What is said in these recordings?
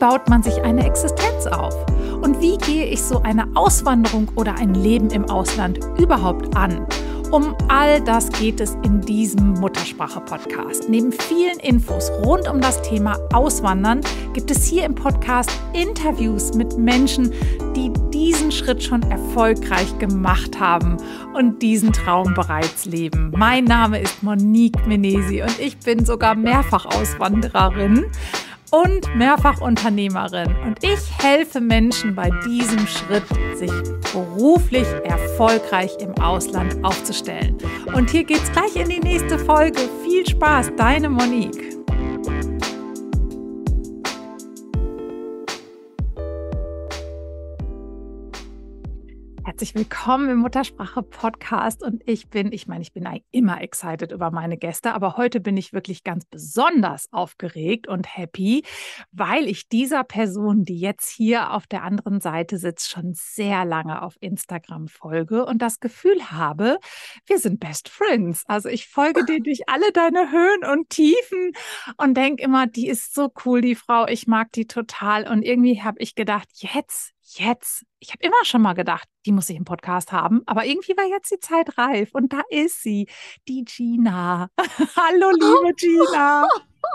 baut man sich eine Existenz auf? Und wie gehe ich so eine Auswanderung oder ein Leben im Ausland überhaupt an? Um all das geht es in diesem Muttersprache-Podcast. Neben vielen Infos rund um das Thema Auswandern gibt es hier im Podcast Interviews mit Menschen, die diesen Schritt schon erfolgreich gemacht haben und diesen Traum bereits leben. Mein Name ist Monique Menesi und ich bin sogar Mehrfachauswandererin und Mehrfachunternehmerin. Und ich helfe Menschen bei diesem Schritt, sich beruflich erfolgreich im Ausland aufzustellen. Und hier geht's gleich in die nächste Folge. Viel Spaß, deine Monique. Herzlich willkommen im Muttersprache-Podcast und ich bin eigentlich immer excited über meine Gäste, aber heute bin ich wirklich ganz besonders aufgeregt und happy, weil ich dieser Person, die jetzt hier auf der anderen Seite sitzt, schon sehr lange auf Instagram folge und das Gefühl habe, wir sind Best Friends. Also ich folge dir durch alle deine Höhen und Tiefen und denke immer, die ist so cool, die Frau, ich mag die total und irgendwie habe ich gedacht, jetzt, ich habe immer schon mal gedacht, die muss ich im Podcast haben, aber irgendwie war jetzt die Zeit reif und da ist sie, die Gina. Hallo, liebe Gina.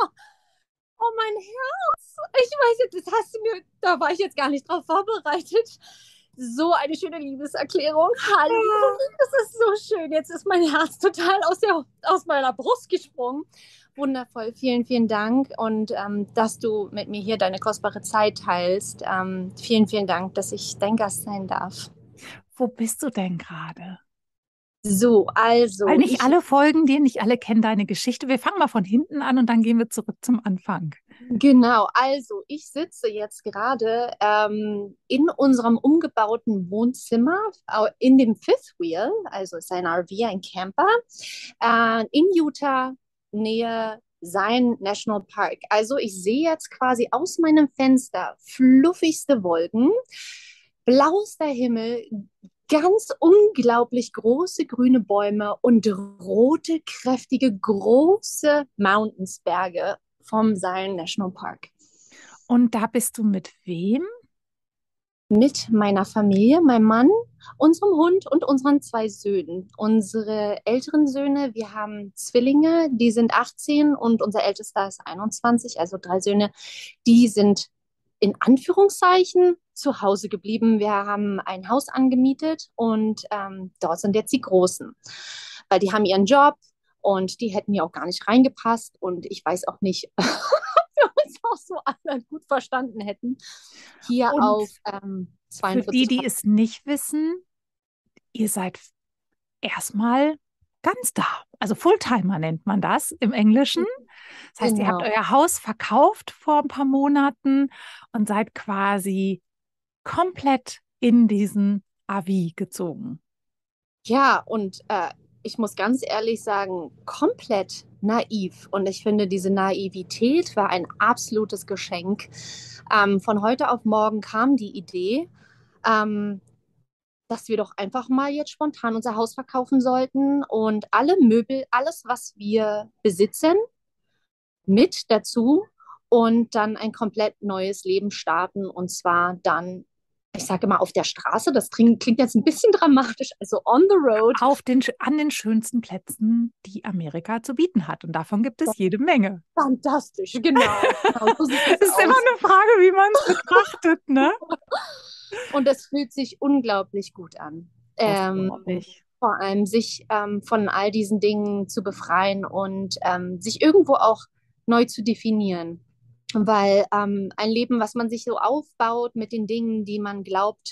Oh, mein Herz. Ich weiß jetzt, da war ich jetzt gar nicht drauf vorbereitet. So eine schöne Liebeserklärung. Hallo, das ist so schön. Jetzt ist mein Herz total aus meiner Brust gesprungen. Wundervoll, vielen, vielen Dank und dass du mit mir hier deine kostbare Zeit teilst. Vielen, vielen Dank, dass ich dein Gast sein darf. Wo bist du denn gerade? So, also. Weil nicht alle folgen dir, nicht alle kennen deine Geschichte. Wir fangen mal von hinten an und dann gehen wir zurück zum Anfang. Genau, also ich sitze jetzt gerade in unserem umgebauten Wohnzimmer in dem Fifth Wheel, also es ist ein RV, ein Camper, in Utah, Nähe Zion National Park. Also ich sehe jetzt quasi aus meinem Fenster fluffigste Wolken, blauster Himmel, ganz unglaublich große grüne Bäume und rote, kräftige, große Mountains-Berge vom Zion National Park. Und da bist du mit wem? Mit meiner Familie, meinem Mann, unserem Hund und unseren 2 Söhnen. Unsere älteren Söhne, wir haben Zwillinge, die sind 18 und unser ältester ist 21, also 3 Söhne, die sind in Anführungszeichen zu Hause geblieben. Wir haben ein Haus angemietet und dort sind jetzt die Großen, weil die haben ihren Job und die hätten ja auch gar nicht reingepasst und ich weiß auch nicht, ob wir uns auch so alle gut verstanden hätten. Hier und auf 42. Für die es nicht wissen, ihr seid erstmal ganz da. Also Fulltimer nennt man das im Englischen. Das heißt, Ihr habt euer Haus verkauft vor ein paar Monaten und seid quasi komplett in diesen RV gezogen. Ja, und ich muss ganz ehrlich sagen, komplett naiv. Und ich finde, diese Naivität war ein absolutes Geschenk. Von heute auf morgen kam die Idee, dass wir doch einfach mal jetzt spontan unser Haus verkaufen sollten und alle Möbel, alles, was wir besitzen, mit dazu und dann ein komplett neues Leben starten. Und zwar dann, ich sage immer auf der Straße, das klingt jetzt ein bisschen dramatisch, also on the road. An den schönsten Plätzen, die Amerika zu bieten hat. Und davon gibt es jede Menge. Fantastisch, genau. So das ist immer eine Frage, wie man es betrachtet, ne? Und es fühlt sich unglaublich gut an. Vor allem sich von all diesen Dingen zu befreien und sich irgendwo auch neu zu definieren. Weil ein Leben, was man sich so aufbaut mit den Dingen, die man glaubt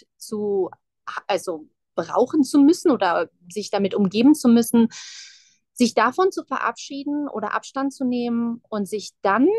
also brauchen zu müssen oder sich damit umgeben zu müssen, sich davon zu verabschieden oder Abstand zu nehmen und sich dann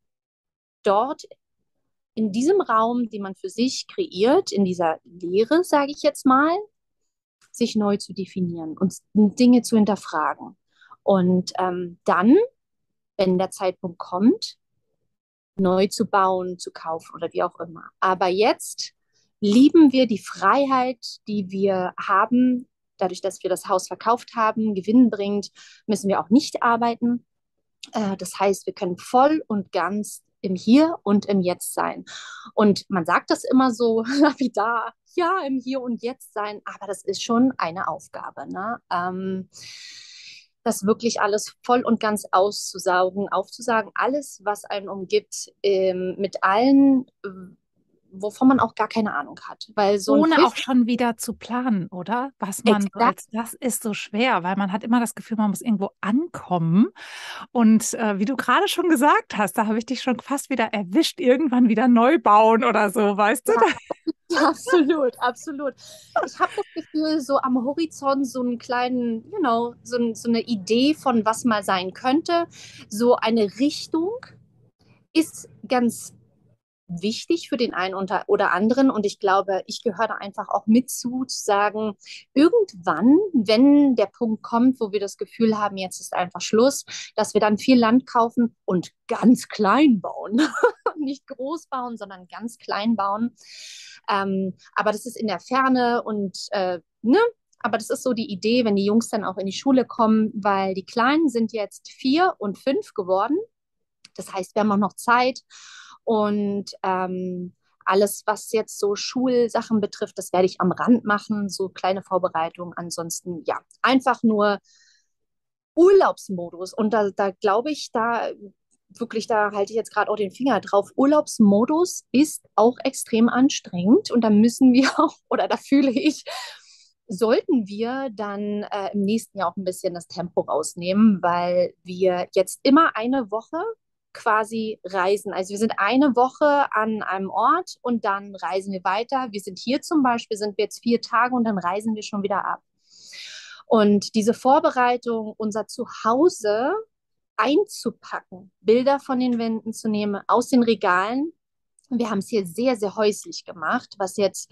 dort in diesem Raum, den man für sich kreiert, in dieser Lehre, sage ich jetzt mal, sich neu zu definieren und Dinge zu hinterfragen. Und dann, wenn der Zeitpunkt kommt, neu zu bauen, zu kaufen oder wie auch immer. Aber jetzt lieben wir die Freiheit, die wir haben. Dadurch, dass wir das Haus verkauft haben, Gewinn bringt, müssen wir auch nicht arbeiten. Das heißt, wir können voll und ganz im Hier und im Jetzt sein. Und man sagt das immer so lapidar, ja, im Hier und Jetzt sein, aber das ist schon eine Aufgabe, ne? Das wirklich alles voll und ganz auszusaugen, aufzusagen, alles, was einen umgibt, mit allen, wovon man auch gar keine Ahnung hat. Weil so ein Ohne Fisch, auch schon wieder zu planen, oder? Was man so exakt, das ist so schwer, weil man hat immer das Gefühl, man muss irgendwo ankommen. Und wie du gerade schon gesagt hast, da habe ich dich schon fast wieder erwischt, irgendwann wieder neu bauen oder so, weißt du? ja, ja, absolut, absolut. Ich habe das Gefühl, so am Horizont so einen kleinen, so eine Idee von was mal sein könnte, so eine Richtung ist ganz wichtig für den einen oder anderen. Und ich glaube, ich gehöre da einfach auch mit zu sagen, irgendwann, wenn der Punkt kommt, wo wir das Gefühl haben, jetzt ist einfach Schluss, dass wir dann viel Land kaufen und ganz klein bauen. Nicht groß bauen, sondern ganz klein bauen. Aber das ist in der Ferne und ne? Aber das ist so die Idee, wenn die Jungs dann auch in die Schule kommen, weil die Kleinen sind jetzt 4 und 5 geworden. Das heißt, wir haben auch noch Zeit. Und alles, was jetzt so Schulsachen betrifft, das werde ich am Rand machen, so kleine Vorbereitungen. Ansonsten, ja, einfach nur Urlaubsmodus. Und da glaube ich, da wirklich, da halte ich jetzt gerade auch den Finger drauf. Urlaubsmodus ist auch extrem anstrengend. Und da müssen wir auch, oder da fühle ich, sollten wir dann im nächsten Jahr auch ein bisschen das Tempo rausnehmen, weil wir jetzt immer eine Woche quasi reisen. Also wir sind eine Woche an einem Ort und dann reisen wir weiter. Wir sind hier zum Beispiel, sind wir jetzt 4 Tage und dann reisen wir schon wieder ab. Und diese Vorbereitung, unser Zuhause einzupacken, Bilder von den Wänden zu nehmen, aus den Regalen. Wir haben es hier sehr, sehr häuslich gemacht, was jetzt,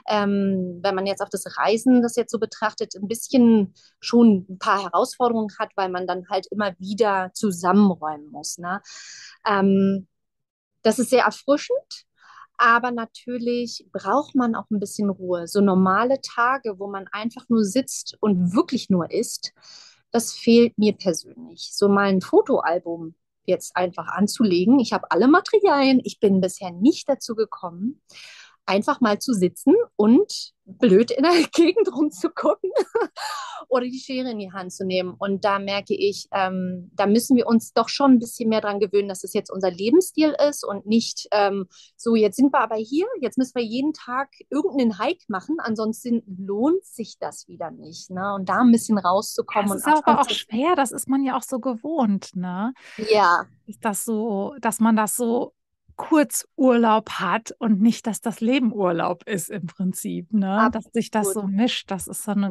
wenn man jetzt auf das Reisen das jetzt so betrachtet, ein bisschen schon ein paar Herausforderungen hat, weil man dann halt immer wieder zusammenräumen muss. Ne? Ähm, Das ist sehr erfrischend, aber natürlich braucht man auch ein bisschen Ruhe. So normale Tage, wo man einfach nur sitzt und wirklich nur isst, das fehlt mir persönlich. So mal ein Fotoalbum jetzt einfach anzulegen. Ich habe alle Materialien. Ich bin bisher nicht dazu gekommen, einfach mal zu sitzen und blöd in der Gegend rumzugucken oder die Schere in die Hand zu nehmen. Und da merke ich, da müssen wir uns doch schon ein bisschen mehr dran gewöhnen, dass es jetzt unser Lebensstil ist und nicht so, jetzt sind wir aber hier, jetzt müssen wir jeden Tag irgendeinen Hike machen, ansonsten lohnt sich das wieder nicht. Ne? Und da ein bisschen Ja, rauszukommen es und ist aber Abstand auch zu. schwer, das ist man ja auch so gewohnt, ne? Ja, Ist das so, dass man das so kurz Urlaub hat und nicht, dass das Leben Urlaub ist im Prinzip, ne? Dass sich das absolut. so mischt, das ist so eine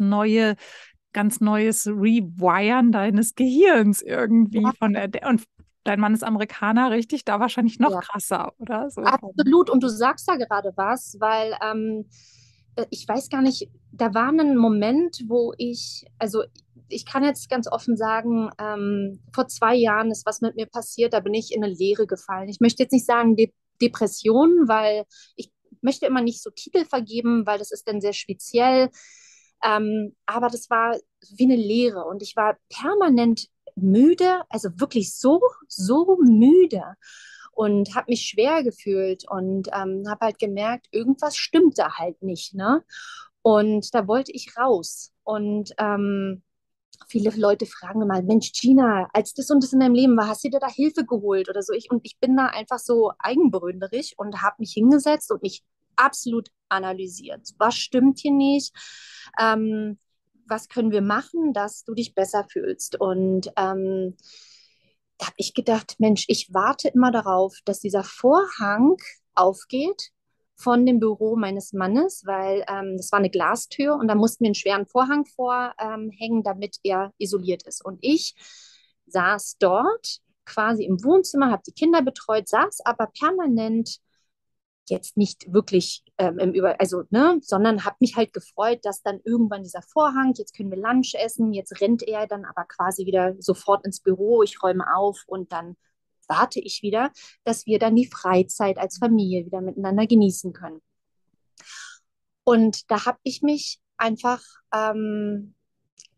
ganz neues Rewiren deines Gehirns irgendwie Ja, von und dein Mann ist Amerikaner, richtig? Da wahrscheinlich noch ja. krasser, oder? So vom, Absolut, und du sagst da gerade was, weil ich weiß gar nicht, da war ein Moment, wo also ich kann jetzt ganz offen sagen, vor 2 Jahren ist was mit mir passiert, da bin ich in eine Leere gefallen. Ich möchte jetzt nicht sagen Depression, weil ich möchte immer nicht so Titel vergeben, weil das ist dann sehr speziell. Aber das war wie eine Leere und ich war permanent müde, also wirklich so, so müde und habe mich schwer gefühlt und habe halt gemerkt, irgendwas stimmt da halt nicht, ne? Und da wollte ich raus. Und viele Leute fragen immer, Mensch, Gina, als das und das in deinem Leben war, hast du dir da Hilfe geholt oder so? Und ich bin da einfach so eigenbrönderisch und habe mich hingesetzt und mich absolut analysiert. Was stimmt hier nicht? Ähm, Was können wir machen, dass du dich besser fühlst? Und da habe ich gedacht, Mensch, ich warte immer darauf, dass dieser Vorhang aufgeht von dem Büro meines Mannes, weil das war eine Glastür und da mussten wir einen schweren Vorhang vorhängen, damit er isoliert ist. Und ich saß dort quasi im Wohnzimmer, habe die Kinder betreut, saß aber permanent jetzt nicht wirklich also, ne, sondern habe mich halt gefreut, dass dann irgendwann dieser Vorhang, jetzt können wir Lunch essen, jetzt rennt er dann aber quasi wieder sofort ins Büro, ich räume auf und dann warte ich wieder, dass wir dann die Freizeit als Familie wieder miteinander genießen können. Und da habe ich mich einfach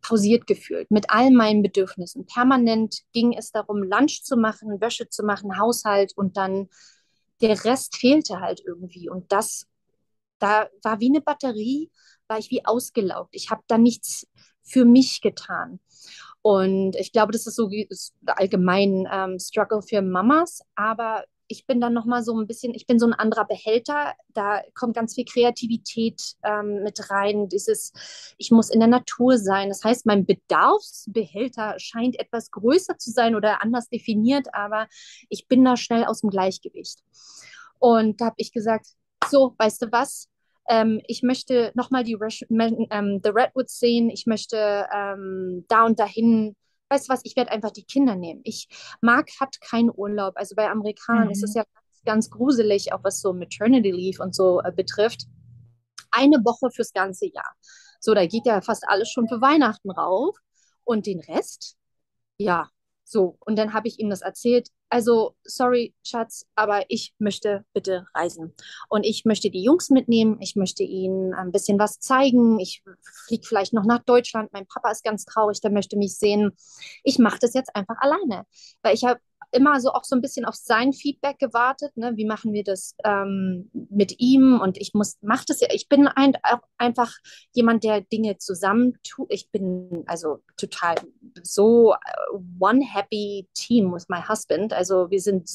pausiert gefühlt mit all meinen Bedürfnissen. Permanent ging es darum, Lunch zu machen, Wäsche zu machen, Haushalt und dann der Rest fehlte halt irgendwie. Und da war wie eine Batterie, war ich wie ausgelaugt. Ich habe da nichts für mich getan. Und ich glaube, das ist so wie ist allgemein Struggle für Mamas, aber ich bin dann nochmal so ein bisschen, ich bin so ein anderer Behälter, da kommt ganz viel Kreativität mit rein, ich muss in der Natur sein. Das heißt, mein Bedarfsbehälter scheint etwas größer zu sein oder anders definiert, aber ich bin da schnell aus dem Gleichgewicht. Und da habe ich gesagt, so, weißt du was? Ich möchte nochmal The Redwoods sehen. Ich möchte da und dahin. Weißt du was? Ich werde einfach die Kinder nehmen. Marc hat keinen Urlaub. Also bei Amerikanern ist es Mhm. ja ganz, ganz gruselig, auch was so Maternity Leave und so betrifft. Eine Woche fürs ganze Jahr. So, da geht ja fast alles schon für Weihnachten rauf. Und den Rest, ja, so. Und dann habe ich ihm das erzählt. Also, sorry, Schatz, aber ich möchte bitte reisen. Und ich möchte die Jungs mitnehmen. Ich möchte ihnen ein bisschen was zeigen. Ich fliege vielleicht noch nach Deutschland. Mein Papa ist ganz traurig, der möchte mich sehen. Ich mache das jetzt einfach alleine. Weil ich habe immer so auch so ein bisschen auf sein Feedback gewartet. Ne? Wie machen wir das mit ihm? Und mache das ja. Ich bin auch einfach jemand, der Dinge zusammentut. Ich bin also total so one happy team with my husband. Also wir sind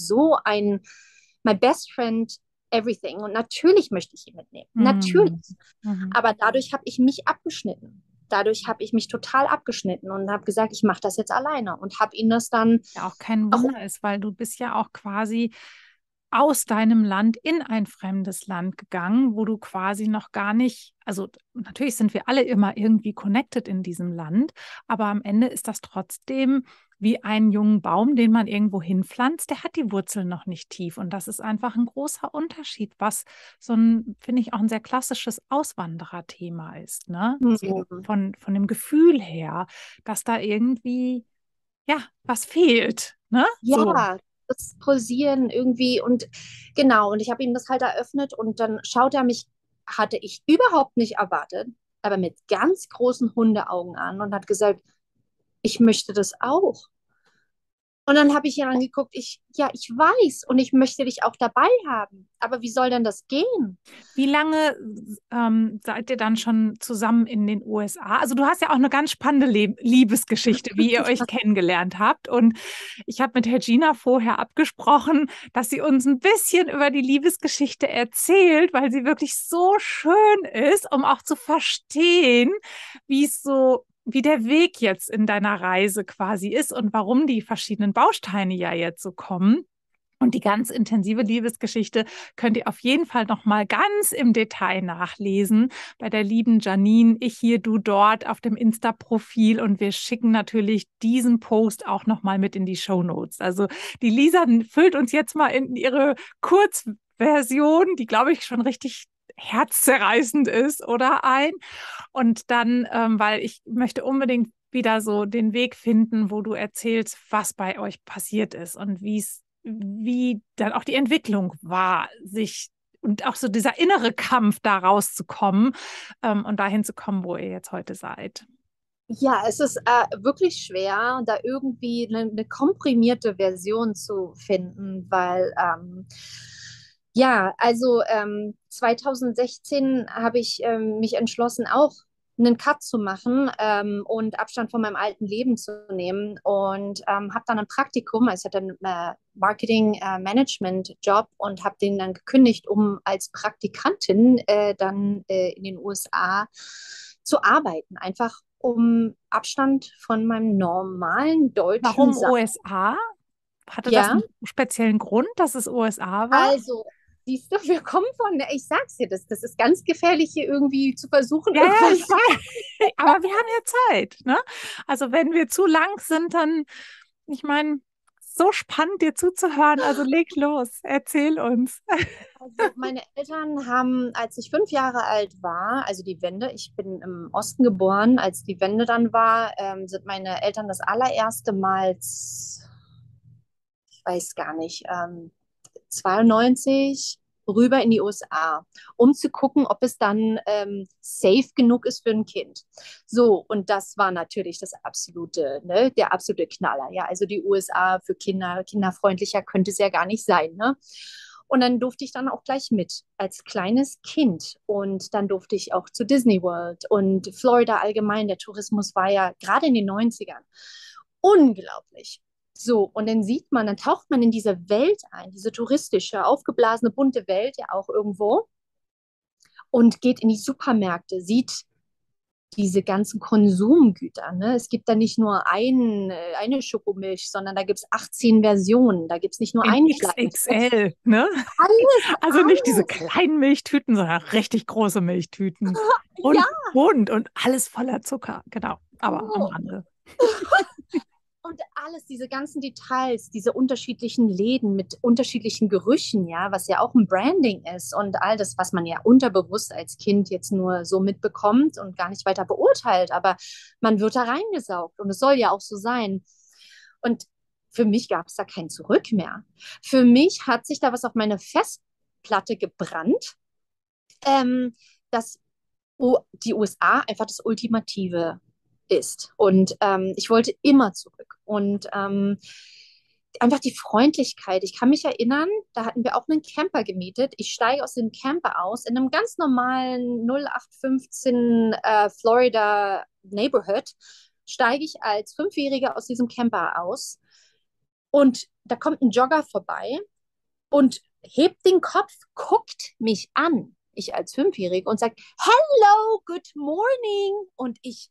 my best friend, everything. Und natürlich möchte ich ihn mitnehmen. Natürlich. Mhm. Mhm. Aber dadurch habe ich mich abgeschnitten. Dadurch habe ich mich total abgeschnitten und habe gesagt, ich mache das jetzt alleine und habe ihn das dann Ja, auch kein auch, Wunder ist, weil du bist ja auch quasi aus deinem Land in ein fremdes Land gegangen, wo du quasi noch gar nicht, also natürlich sind wir alle immer irgendwie connected in diesem Land, aber am Ende ist das trotzdem wie einen jungen Baum, den man irgendwo hinpflanzt, der hat die Wurzeln noch nicht tief. Und das ist einfach ein großer Unterschied, was so ein, finde ich, auch ein sehr klassisches Auswandererthema ist, ne? So von dem Gefühl her, dass da irgendwie, ja, was fehlt, ne? So. ja, das Pulsieren irgendwie und genau, und ich habe ihm das halt eröffnet und dann schaut er mich, hatte ich überhaupt nicht erwartet, aber mit ganz großen Hundeaugen an und hat gesagt, ich möchte das auch. Und dann habe ich ihn angeguckt, ja, ich weiß und ich möchte dich auch dabei haben. Aber wie soll denn das gehen? Wie lange seid ihr dann schon zusammen in den USA? Also du hast ja auch eine ganz spannende Liebesgeschichte, wie ihr euch kennengelernt habt. Und ich habe mit Regina vorher abgesprochen, dass sie uns ein bisschen über die Liebesgeschichte erzählt, weil sie wirklich so schön ist, um auch zu verstehen, wie der Weg jetzt in deiner Reise quasi ist und warum die verschiedenen Bausteine ja jetzt so kommen. Und die ganz intensive Liebesgeschichte könnt ihr auf jeden Fall noch mal ganz im Detail nachlesen bei der lieben Janine, ich hier, du dort auf dem Insta-Profil. Und wir schicken natürlich diesen Post auch noch mal mit in die Shownotes. Also die Lisa füllt uns jetzt mal in ihre Kurzversion, die, glaube ich, schon richtig herzzerreißend ist, oder ein. Und dann, weil ich möchte unbedingt wieder so den Weg finden, wo du erzählst, was bei euch passiert ist und wie dann auch die Entwicklung war, sich und auch so dieser innere Kampf da rauszukommen und dahin zu kommen, wo ihr jetzt heute seid. Ja, es ist wirklich schwer, da irgendwie eine komprimierte Version zu finden, weil ja, also 2016 habe ich mich entschlossen, auch einen Cut zu machen und Abstand von meinem alten Leben zu nehmen und habe dann ein Praktikum, also ich hatte einen Marketing-Management-Job und habe den dann gekündigt, um als Praktikantin dann in den USA zu arbeiten, einfach um Abstand von meinem normalen deutschen Warum Sein. USA? Hatte das Ja, einen speziellen Grund, dass es USA war? also, siehst du, wir kommen ich sag's dir, das ist ganz gefährlich, hier irgendwie zu versuchen, Ja, ja, irgendwas. ich weiß. Aber wir haben ja Zeit, ne? Also wenn wir zu lang sind, dann, ich meine, so spannend dir zuzuhören. Also leg los, erzähl uns. Also, meine Eltern haben, als ich 5 Jahre alt war, also die Wende, ich bin im Osten geboren, als die Wende dann war, sind meine Eltern das allererste Mal, ich weiß gar nicht, 92. rüber in die USA, um zu gucken, ob es dann safe genug ist für ein Kind. So, und das war natürlich das absolute, ne, der absolute Knaller. Ja, also die USA für Kinder, kinderfreundlicher könnte es ja gar nicht sein, ne? Und dann durfte ich dann auch gleich mit als kleines Kind. Und dann durfte ich auch zu Disney World und Florida allgemein. Der Tourismus war ja gerade in den 90ern unglaublich. So, und dann sieht man, dann taucht man in diese Welt ein, diese touristische, aufgeblasene, bunte Welt ja auch irgendwo und geht in die Supermärkte, sieht diese ganzen Konsumgüter. Ne? Es gibt da nicht nur eine Schokomilch, sondern da gibt es 18 Versionen. Da gibt es nicht nur In einen XXL, ne? Alles, Also nicht diese alles. kleinen Milchtüten, sondern richtig große Milchtüten. Ja, Und bunt und alles voller Zucker. Genau, aber am so. Rande. Und alles, diese ganzen Details, diese unterschiedlichen Läden mit unterschiedlichen Gerüchen, ja, was ja auch ein Branding ist und all das, was man ja unterbewusst als Kind jetzt nur so mitbekommt und gar nicht weiter beurteilt, aber man wird da reingesaugt und es soll ja auch so sein. Und für mich gab es da kein Zurück mehr. Für mich hat sich da was auf meine Festplatte gebrannt, dass die USA einfach das Ultimative ist. Und ich wollte immer zurück. Und einfach die Freundlichkeit. Ich kann mich erinnern, da hatten wir auch einen Camper gemietet. Ich steige aus dem Camper aus in einem ganz normalen 0815 Florida Neighborhood. Steige ich als Fünfjähriger aus diesem Camper aus und da kommt ein Jogger vorbei und hebt den Kopf, guckt mich an, ich als Fünfjährige, und sagt, Hello, good morning. Und ich,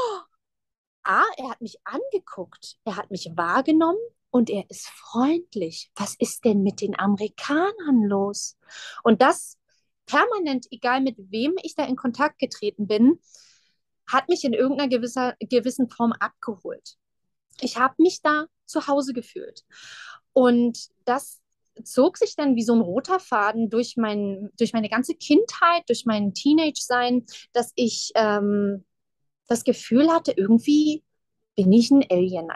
er hat mich angeguckt, er hat mich wahrgenommen und er ist freundlich. Was ist denn mit den Amerikanern los? Und das permanent, egal mit wem ich da in Kontakt getreten bin, hat mich in irgendeiner gewissen Form abgeholt. Ich habe mich da zu Hause gefühlt. Und das zog sich dann wie so ein roter Faden durch meine ganze Kindheit, durch mein Teenage-Sein, dass ich das Gefühl hatte, irgendwie bin ich ein Alien.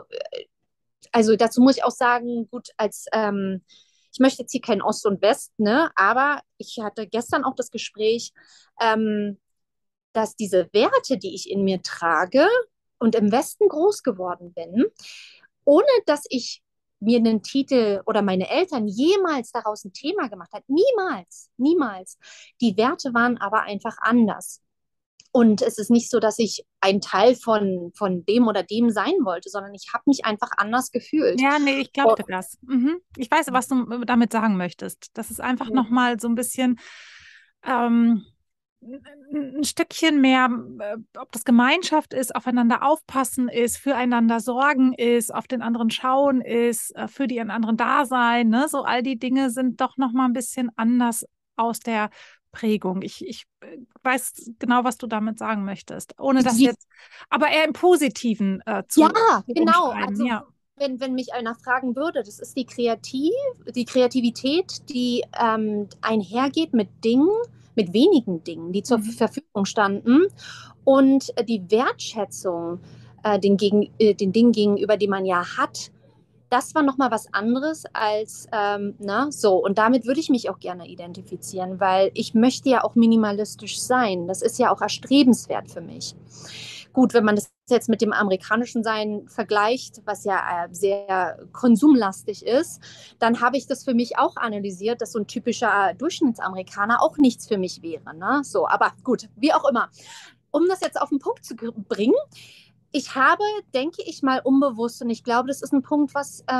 Also dazu muss ich auch sagen, gut, ich möchte jetzt hier kein Ost und West, ne, aber ich hatte gestern auch das Gespräch, ähm, dass diese Werte, die ich in mir trage und im Westen groß geworden bin, ohne dass ich mir einen Titel oder meine Eltern jemals daraus ein Thema gemacht hat. Niemals, niemals. Die Werte waren aber einfach anders. Und es ist nicht so, dass ich ein Teil von dem oder dem sein wollte, sondern ich habe mich einfach anders gefühlt. Ja, nee, ich Oh, glaube dir das. Mhm. Ich weiß, was du damit sagen möchtest. Das ist einfach nochmal so ein bisschen ähm, ein Stückchen mehr, ob das Gemeinschaft ist, aufeinander aufpassen ist, füreinander sorgen ist, auf den anderen schauen ist, für die anderen da sein. Ne? So all die Dinge sind doch nochmal ein bisschen anders aus der Prägung. Ich weiß genau, was du damit sagen möchtest, ohne das wie, jetzt, aber eher im Positiven ja, zu genau. umschreiben. Also Ja. wenn mich einer fragen würde, das ist die Kreativität, die einhergeht mit Dingen, mit wenigen Dingen, die zur Mhm. Verfügung standen und die Wertschätzung den Dingen gegenüber, die man ja hat, das war nochmal was anderes als, na, so. Und damit würde ich mich auch gerne identifizieren, weil ich möchte ja auch minimalistisch sein. Das ist ja auch erstrebenswert für mich. Gut, wenn man das jetzt mit dem amerikanischen Sein vergleicht, was ja sehr konsumlastig ist, dann habe ich das für mich auch analysiert, dass so ein typischer Durchschnittsamerikaner auch nichts für mich wäre. Ne? So, aber gut, wie auch immer. Um das jetzt auf den Punkt zu bringen, ich habe, denke ich mal, unbewusst, und ich glaube, das ist ein Punkt,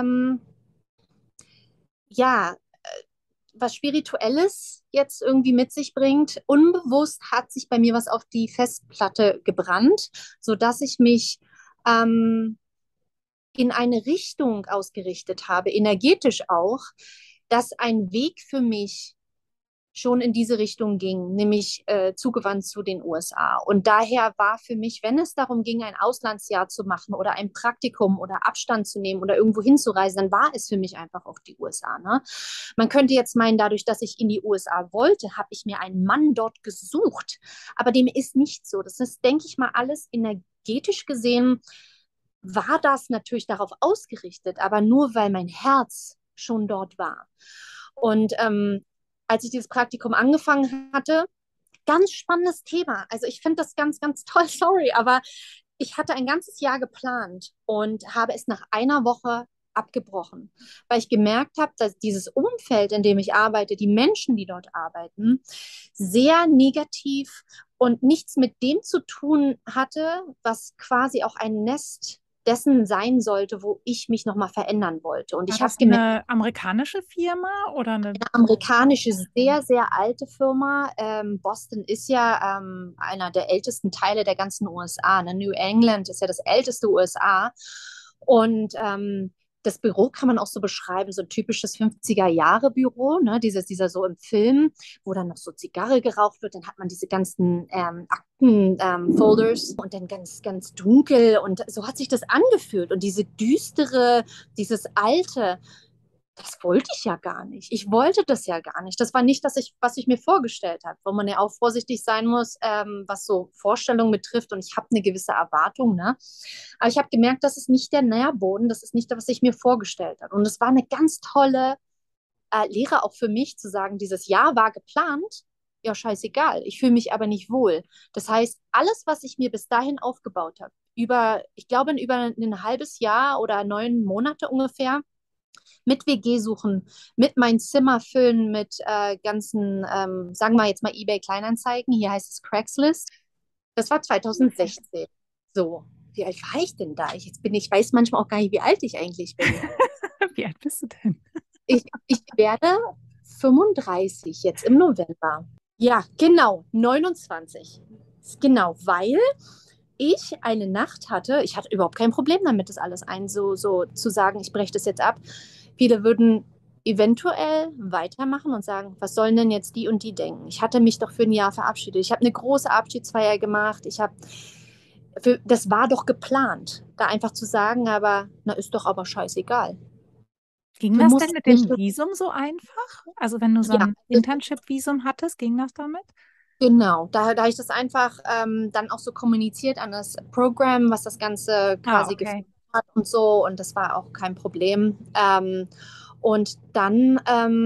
ja, was Spirituelles jetzt irgendwie mit sich bringt. Unbewusst hat sich bei mir was auf die Festplatte gebrannt, sodass ich mich ähm, in eine Richtung ausgerichtet habe, energetisch auch, dass ein Weg für mich schon in diese Richtung ging, nämlich zugewandt zu den USA. Und daher war für mich, wenn es darum ging, ein Auslandsjahr zu machen oder ein Praktikum oder Abstand zu nehmen oder irgendwo hinzureisen, dann war es für mich einfach auch die USA. Ne? Man könnte jetzt meinen, dadurch, dass ich in die USA wollte, habe ich mir einen Mann dort gesucht. Aber dem ist nicht so. Das ist, denke ich mal, alles energetisch gesehen, war das natürlich darauf ausgerichtet, aber nur weil mein Herz schon dort war. Und als ich dieses Praktikum angefangen hatte, ganz spannendes Thema. Also ich finde das ganz, ganz toll, sorry, aber ich hatte ein ganzes Jahr geplant und habe es nach einer Woche abgebrochen, weil ich gemerkt habe, dass dieses Umfeld, in dem ich arbeite, die Menschen, die dort arbeiten, sehr negativ und nichts mit dem zu tun hatte, was quasi auch ein Nest dessen sein sollte, wo ich mich nochmal verändern wollte. Und War ich habe das gemerkt, eine amerikanische Firma oder eine amerikanische, okay. sehr, sehr alte Firma. Boston ist ja einer der ältesten Teile der ganzen USA. Ne? New England ist ja das älteste USA. Und das Büro kann man auch so beschreiben, so ein typisches 50er-Jahre-Büro, ne? Dieser so im Film, wo dann noch so Zigarre geraucht wird, dann hat man diese ganzen Akten-Folders und dann ganz, ganz dunkel und so hat sich das angefühlt und diese düstere, dieses alte, das wollte ich ja gar nicht. Ich wollte das ja gar nicht. Das war nicht was ich mir vorgestellt habe, wo man ja auch vorsichtig sein muss, was so Vorstellungen betrifft. Und ich habe eine gewisse Erwartung, ne? Aber ich habe gemerkt, das ist nicht der Nährboden, das ist nicht das, was ich mir vorgestellt habe. Und es war eine ganz tolle Lehre auch für mich, zu sagen, dieses Jahr war geplant, ja, scheißegal. Ich fühle mich aber nicht wohl. Das heißt, alles, was ich mir bis dahin aufgebaut habe, ich glaube, über ein halbes Jahr oder 9 Monate ungefähr, mit WG suchen, mit mein Zimmer füllen mit ganzen, sagen wir jetzt mal eBay Kleinanzeigen, hier heißt es Craigslist. Das war Okay. 2016. So, wie alt war ich denn da? Ich weiß manchmal auch gar nicht, wie alt ich eigentlich bin. Wie alt bist du denn? Ich werde 35 jetzt im November. Ja, genau, 29. Genau, weil ich eine Nacht hatte, ich hatte überhaupt kein Problem damit, das alles so zu sagen, ich breche das jetzt ab. Viele würden eventuell weitermachen und sagen, was sollen denn jetzt die und die denken? Ich hatte mich doch für ein Jahr verabschiedet. Ich habe eine große Abschiedsfeier gemacht. Das war doch geplant, da einfach zu sagen, aber na ist doch aber scheißegal. Ging Du das denn musst mit nicht, dem Visum so einfach? Also wenn du so ja, ein Internship-Visum hattest, ging das damit? genau. Da ich das einfach dann auch so kommuniziert an das Programm, was das Ganze Ah, quasi geführt okay. hat und so, und das war auch kein Problem. Und dann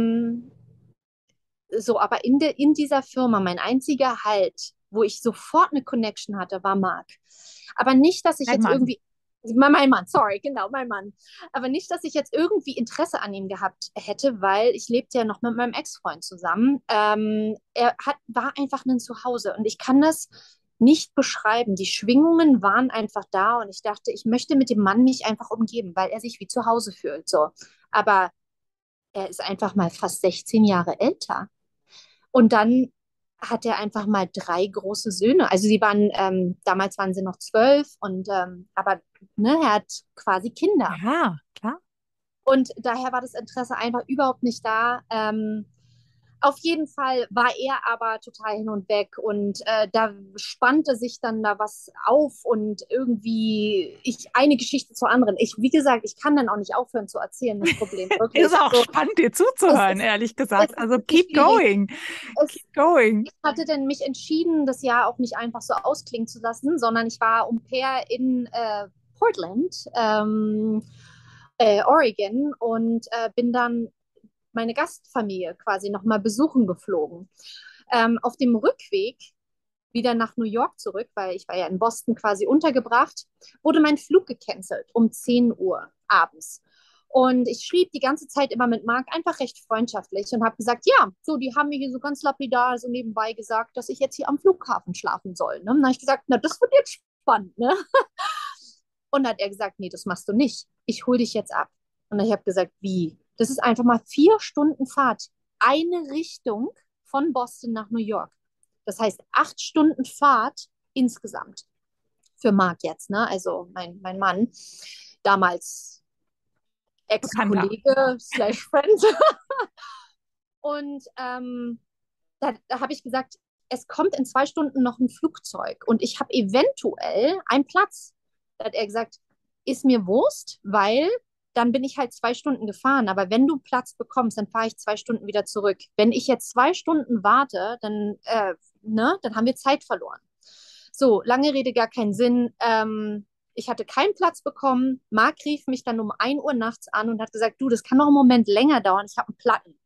so, aber in dieser Firma, mein einziger Halt, wo ich sofort eine Connection hatte, war Marc. Aber nicht, dass ich Dein jetzt Mann. irgendwie, mein Mann, sorry, genau, mein Mann. Aber nicht, dass ich jetzt irgendwie Interesse an ihm gehabt hätte, weil ich lebte ja noch mit meinem Ex-Freund zusammen. War einfach ein Zuhause und ich kann das nicht beschreiben. Die Schwingungen waren einfach da und ich dachte, ich möchte mit dem Mann mich einfach umgeben, weil er sich wie zu Hause fühlt. So. Aber er ist einfach mal fast 16 Jahre älter. Und dann hat er einfach mal 3 große Söhne. Also damals waren sie noch 12 aber ne, er hat quasi Kinder. Ja, klar. Und daher war das Interesse einfach überhaupt nicht da. Auf jeden Fall war er aber total hin und weg und da spannte sich dann da was auf und irgendwie eine Geschichte zur anderen. Wie gesagt, ich kann dann auch nicht aufhören zu erzählen, das Problem Ist wirklich. auch So, spannend, dir es zuzuhören, ist, ehrlich es gesagt. ist Also wirklich keep schwierig. going. Es, Keep going. ich hatte denn mich entschieden, das Jahr auch nicht einfach so ausklingen zu lassen, sondern ich war Au pair in Portland, Oregon und bin dann meine Gastfamilie quasi nochmal besuchen geflogen. Auf dem Rückweg wieder nach New York zurück, weil ich war ja in Boston quasi untergebracht, wurde mein Flug gecancelt um 10 Uhr abends. Und ich schrieb die ganze Zeit immer mit Marc einfach recht freundschaftlich und habe gesagt, ja, so, die haben mir hier so ganz lapidar so nebenbei gesagt, dass ich jetzt hier am Flughafen schlafen soll. Ne? Und dann habe ich gesagt, na, das wird jetzt spannend. Ne? Und dann hat er gesagt, nee, das machst du nicht. Ich hole dich jetzt ab. Und ich habe gesagt, wie? Das ist einfach mal 4 Stunden Fahrt. Eine Richtung von Boston nach New York. Das heißt 8 Stunden Fahrt insgesamt. Für Marc jetzt, ne? Also mein Mann, damals Bekannter. Ex-Kollege slash Friend. Und da habe ich gesagt, es kommt in 2 Stunden noch ein Flugzeug und ich habe eventuell einen Platz. Da hat er gesagt, ist mir Wurst, weil dann bin ich halt 2 Stunden gefahren. Aber wenn du Platz bekommst, dann fahre ich 2 Stunden wieder zurück. Wenn ich jetzt 2 Stunden warte, dann haben wir Zeit verloren. So, lange Rede, gar keinen Sinn. Ich hatte keinen Platz bekommen. Marc rief mich dann um 1 Uhr nachts an und hat gesagt, du, das kann noch einen Moment länger dauern. Ich habe einen Platten.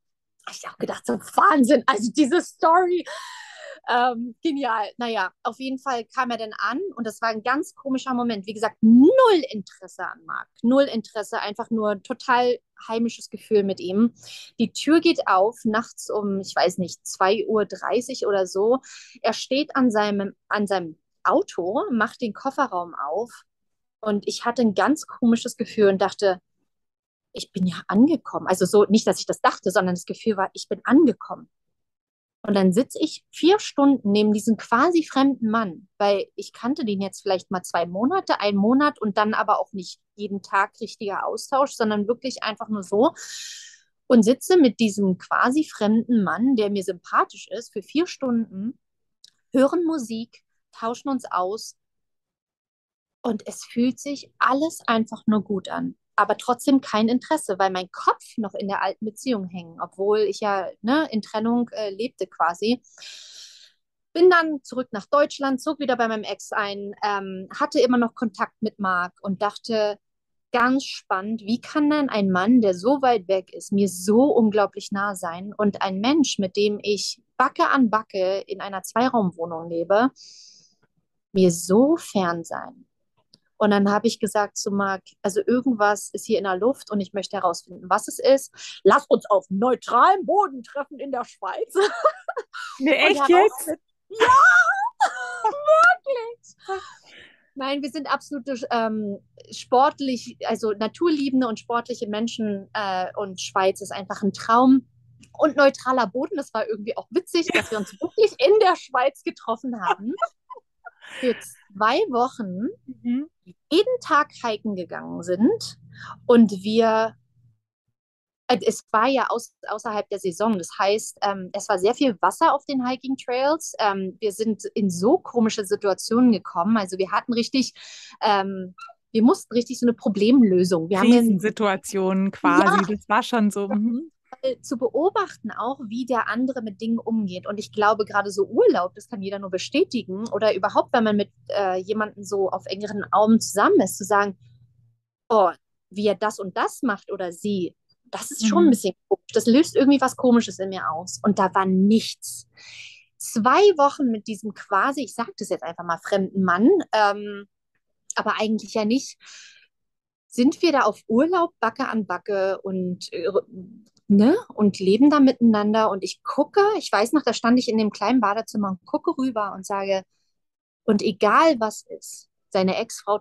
Habe ich auch gedacht, so Wahnsinn, also diese Story, genial. Naja, auf jeden Fall kam er dann an und das war ein ganz komischer Moment. Wie gesagt, null Interesse an Marc, null Interesse, einfach nur ein total heimisches Gefühl mit ihm. Die Tür geht auf, nachts um, ich weiß nicht, 2:30 Uhr oder so. Er steht an seinem Auto, macht den Kofferraum auf und ich hatte ein ganz komisches Gefühl und dachte, ich bin ja angekommen. Also so, nicht, dass ich das dachte, sondern das Gefühl war, ich bin angekommen. Und dann sitze ich 4 Stunden neben diesem quasi fremden Mann, weil ich kannte den jetzt vielleicht mal 2 Monate, einen Monat und dann aber auch nicht jeden Tag richtiger Austausch, sondern wirklich einfach nur so und sitze mit diesem quasi fremden Mann, der mir sympathisch ist, für 4 Stunden, hören Musik, tauschen uns aus und es fühlt sich alles einfach nur gut an. Aber trotzdem kein Interesse, weil mein Kopf noch in der alten Beziehung hängt, obwohl ich ja ne, in Trennung lebte quasi. Bin dann zurück nach Deutschland, zog wieder bei meinem Ex ein, hatte immer noch Kontakt mit Marc und dachte, ganz spannend, wie kann denn ein Mann, der so weit weg ist, mir so unglaublich nah sein und ein Mensch, mit dem ich Backe an Backe in einer Zweiraumwohnung lebe, mir so fern sein. Und dann habe ich gesagt zu Marc, also irgendwas ist hier in der Luft und ich möchte herausfinden, was es ist. Lass uns auf neutralem Boden treffen in der Schweiz. Nee, Und echt jetzt? ja, wirklich. Nein, wir sind absolute sportlich, also naturliebende und sportliche Menschen und Schweiz ist einfach ein Traum. Und neutraler Boden, das war irgendwie auch witzig, dass wir uns wirklich in der Schweiz getroffen haben. Für 2 Wochen Mhm. jeden Tag hiken gegangen sind und es war ja außerhalb der Saison. Das heißt, es war sehr viel Wasser auf den Hiking Trails. Wir sind in so komische Situationen gekommen. Also wir mussten richtig so eine Problemlösung. Wir haben Krisensituationen quasi, ja, das war schon so. Mhm. zu beobachten auch, wie der andere mit Dingen umgeht. Und ich glaube, gerade so Urlaub, das kann jeder nur bestätigen, oder überhaupt, wenn man mit jemandem so auf engeren Raum zusammen ist, zu sagen, oh, wie er das und das macht oder sie, das ist schon ein Mhm. bisschen komisch. Das löst irgendwie was Komisches in mir aus. Und da war nichts. 2 Wochen mit diesem quasi, ich sage das jetzt einfach mal, fremden Mann, aber eigentlich ja nicht, sind wir da auf Urlaub, Backe an Backe und leben da miteinander. Und ich weiß noch, da stand ich in dem kleinen Badezimmer und gucke rüber und sage, und egal was ist, seine Ex-Frau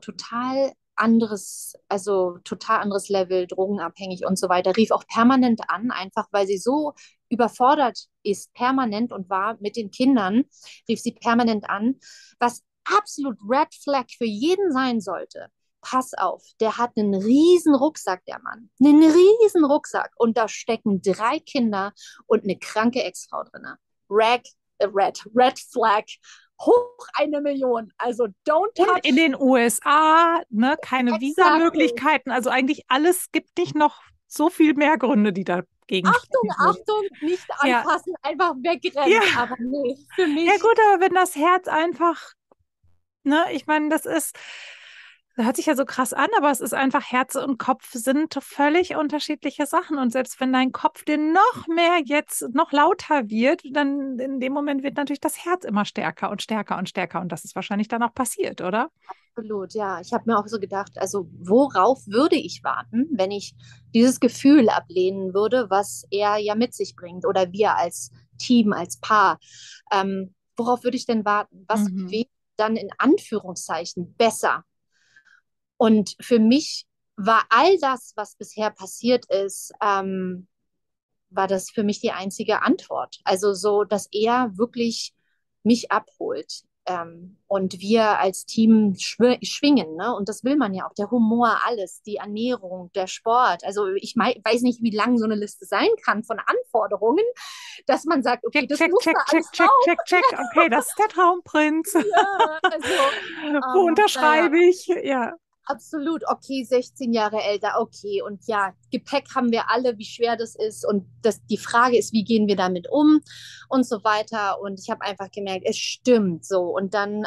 total anderes Level, drogenabhängig und so weiter, rief auch permanent an, einfach weil sie so überfordert ist, permanent und war mit den Kindern, rief sie permanent an, was absolut Red Flag für jeden sein sollte. Pass auf, der hat einen riesen Rucksack, der Mann. Einen riesen Rucksack. Und da stecken 3 Kinder und eine kranke Ex-Frau drin. Red Flag hoch 1 Million. Also don't touch. Und in den USA, ne, keine Visamöglichkeiten. Also eigentlich alles, gibt nicht noch so viel mehr Gründe, die dagegen sprechen würden. Achtung, nicht Ja. anfassen, einfach wegrennen. Ja. Aber nee, für mich. Ja gut, aber wenn das Herz einfach, ne, ich meine, das hört sich ja so krass an, aber es ist einfach, Herz und Kopf sind völlig unterschiedliche Sachen. Und selbst wenn dein Kopf dir noch mehr jetzt noch lauter wird, dann in dem Moment wird natürlich das Herz immer stärker und stärker und stärker. Und das ist wahrscheinlich dann auch passiert, oder? Absolut, ja. Ich habe mir auch so gedacht, also worauf würde ich warten, wenn ich dieses Gefühl ablehnen würde, was er ja mit sich bringt oder wir als Team, als Paar. Worauf würde ich denn warten? Was wäre dann in Anführungszeichen besser? Und für mich war all das, was bisher passiert ist, war das für mich die einzige Antwort. Also so, dass er wirklich mich abholt. Und wir als Team schwingen, ne? Und das will man ja auch. Der Humor, alles, die Ernährung, der Sport. Also ich weiß nicht, wie lang so eine Liste sein kann von Anforderungen, dass man sagt, okay, das muss da alles drauf. Check. Okay, das ist der Traumprinz. Ja, also, Wo unterschreibe ich? Ja. Absolut, okay, 16 Jahre älter, okay. Und ja, Gepäck haben wir alle, wie schwer das ist. Und die Frage ist, wie gehen wir damit um und so weiter. Und ich habe einfach gemerkt, es stimmt so. Und dann,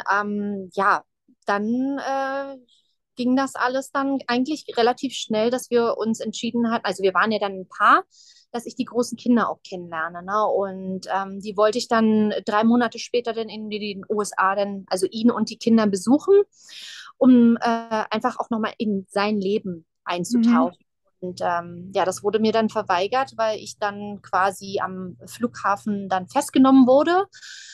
ging das alles dann eigentlich relativ schnell, dass wir uns entschieden hatten. Also wir waren ja dann ein Paar, dass ich die großen Kinder auch kennenlerne. Ne? Und die wollte ich dann 3 Monate später dann in den USA dann, also ihn und die Kinder besuchen, um einfach auch nochmal in sein Leben Mhm. einzutauchen. Und ja, das wurde mir dann verweigert, weil ich dann quasi am Flughafen dann festgenommen wurde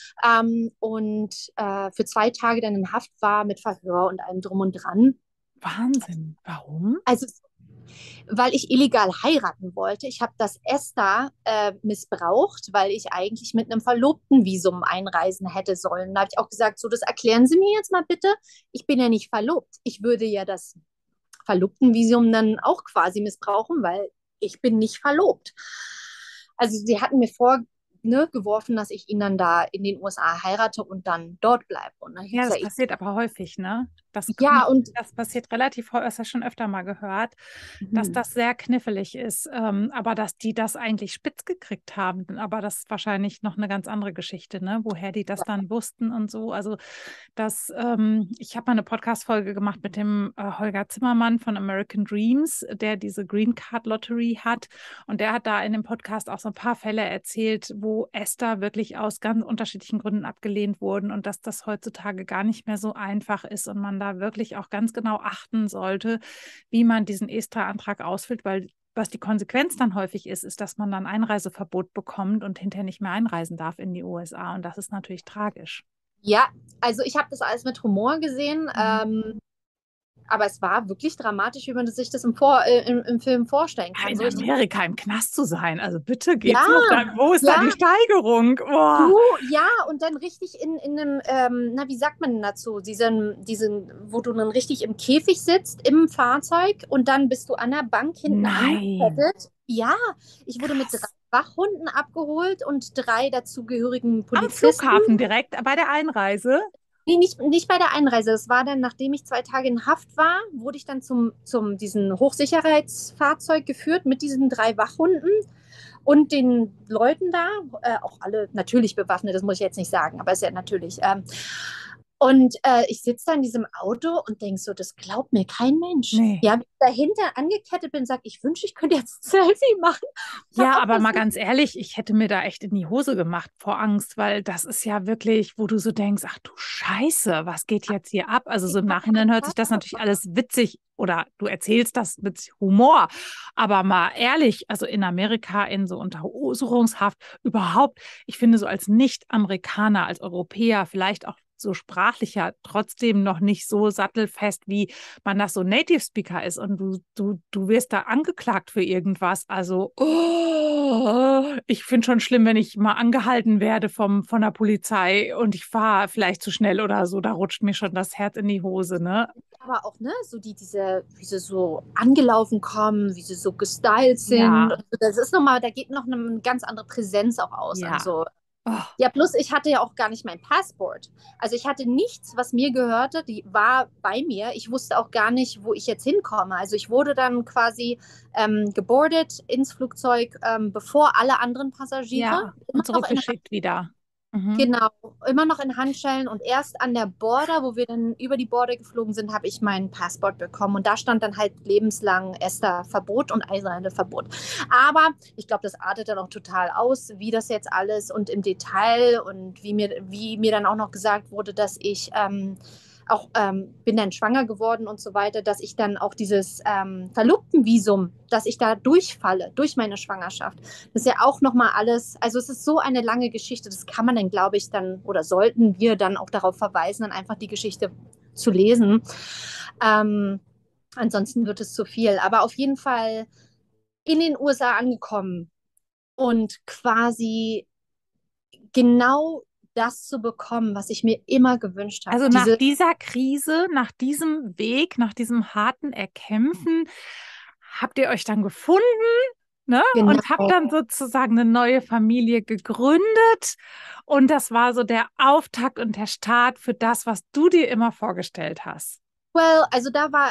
und für 2 Tage dann in Haft war mit Verhör und allem drum und dran. Wahnsinn. Warum? Also, weil ich illegal heiraten wollte. Ich habe das ESTA missbraucht, weil ich eigentlich mit einem Verlobtenvisum einreisen hätte sollen. Da habe ich auch gesagt, so, das erklären Sie mir jetzt mal bitte. Ich bin ja nicht verlobt. Ich würde ja das Verlobtenvisum dann auch quasi missbrauchen, weil ich bin nicht verlobt. Also sie hatten mir vorgeworfen, dass ich ihn dann da in den USA heirate und dann dort bleibe. Und dann habe ich Ja, das gesagt, passiert aber häufig, ne? ja, und Das passiert relativ häufig, das hast du schon öfter mal gehört, dass mhm. das sehr knifflig ist, aber dass die das eigentlich spitz gekriegt haben. Aber das ist wahrscheinlich noch eine ganz andere Geschichte, ne? Woher die das dann wussten und so. Also ich habe mal eine Podcast-Folge gemacht mit dem Holger Zimmermann von American Dreams, der diese Green Card Lottery hat. Und der hat da in dem Podcast auch so ein paar Fälle erzählt, wo Esther wirklich aus ganz unterschiedlichen Gründen abgelehnt wurden und dass das heutzutage gar nicht mehr so einfach ist und man da wirklich auch ganz genau achten sollte, wie man diesen ESTA-Antrag ausfüllt, weil was die Konsequenz dann häufig ist, ist, dass man dann Einreiseverbot bekommt und hinterher nicht mehr einreisen darf in die USA. Und das ist natürlich tragisch. Ja, also ich habe das alles mit Humor gesehen, Mhm. aber es war wirklich dramatisch, wie man sich das im Film vorstellen kann. In So richtig, Amerika im Knast zu sein, also bitte ja, geht's noch. Wo ist da ja, die Steigerung? du, Boah. ja, und dann richtig in einem, na, wie sagt man denn dazu? Wo du dann richtig im Käfig sitzt, im Fahrzeug und dann bist du an der Bank hinten Nein. angekettet. Ja, ich wurde mit 3 Krass. Wachhunden abgeholt und 3 dazugehörigen Am Polizisten. Flughafen direkt bei der Einreise. Nee, nicht bei der Einreise. Das war dann, nachdem ich 2 Tage in Haft war, wurde ich dann zum diesen Hochsicherheitsfahrzeug geführt mit diesen 3 Wachhunden und den Leuten da, auch alle natürlich bewaffnet, das muss ich jetzt nicht sagen, aber ist ja natürlich. Und ich sitze da in diesem Auto und denke so, das glaubt mir kein Mensch. Nee. Ja, wie ich dahinter angekettet bin, sage ich wünsche, ich könnte jetzt ein Selfie machen. Ich habe Ja, auch aber mal versucht, ganz ehrlich, ich hätte mir da echt in die Hose gemacht vor Angst, weil das ist ja wirklich, wo du so denkst, ach du Scheiße, was geht jetzt hier ab? Also so ich im habe meinen Nachhinein hört sich Pass das natürlich alles witzig oder du erzählst das mit Humor. Aber mal ehrlich, also in Amerika in so Untersuchungshaft überhaupt, ich finde so als Nicht-Amerikaner, als Europäer, vielleicht auch so sprachlicher, trotzdem noch nicht so sattelfest, wie man das so Native Speaker ist und du wirst da angeklagt für irgendwas. Also, ich finde schon schlimm, wenn ich mal angehalten werde von der Polizei und ich fahre vielleicht zu schnell oder so, da rutscht mir schon das Herz in die Hose, ne? aber auch, ne, so wie sie so angelaufen kommen, wie sie so gestylt sind. Ja, Und so, das ist nochmal, da geht noch eine ganz andere Präsenz auch aus an ja. so. Oh, Ja, plus ich hatte ja auch gar nicht mein Passport. Also ich hatte nichts, was mir gehörte, die war bei mir. Ich wusste auch gar nicht, wo ich jetzt hinkomme. Also ich wurde dann quasi geboardet ins Flugzeug, bevor alle anderen Passagiere. ja. Immer Und noch in zurückgeschickt wieder. Mhm. Genau, immer noch in Handschellen und erst an der Border, wo wir dann über die Border geflogen sind, habe ich meinen Passport bekommen und da stand dann halt lebenslang ESTA-Verbot und Einreiseverbot. Aber ich glaube, das artet dann auch total aus, wie das jetzt alles und im Detail und wie mir dann auch noch gesagt wurde, dass ich auch bin dann schwanger geworden und so weiter, dass ich dann auch dieses Verlobtenvisum, dass ich da durchfalle durch meine Schwangerschaft. Das ist ja auch nochmal alles, also es ist so eine lange Geschichte, das kann man dann, glaube ich, dann oder sollten wir dann auch darauf verweisen, dann einfach die Geschichte zu lesen. Ähm, ansonsten wird es zu viel. Aber auf jeden Fall in den USA angekommen und quasi genau das zu bekommen, was ich mir immer gewünscht habe. Also nach dieser Krise, nach diesem Weg, nach diesem harten Erkämpfen, habt ihr euch dann gefunden, ne? Und habt Genau. dann sozusagen eine neue Familie gegründet. Und das war so der Auftakt und der Start für das, was du dir immer vorgestellt hast. Well, also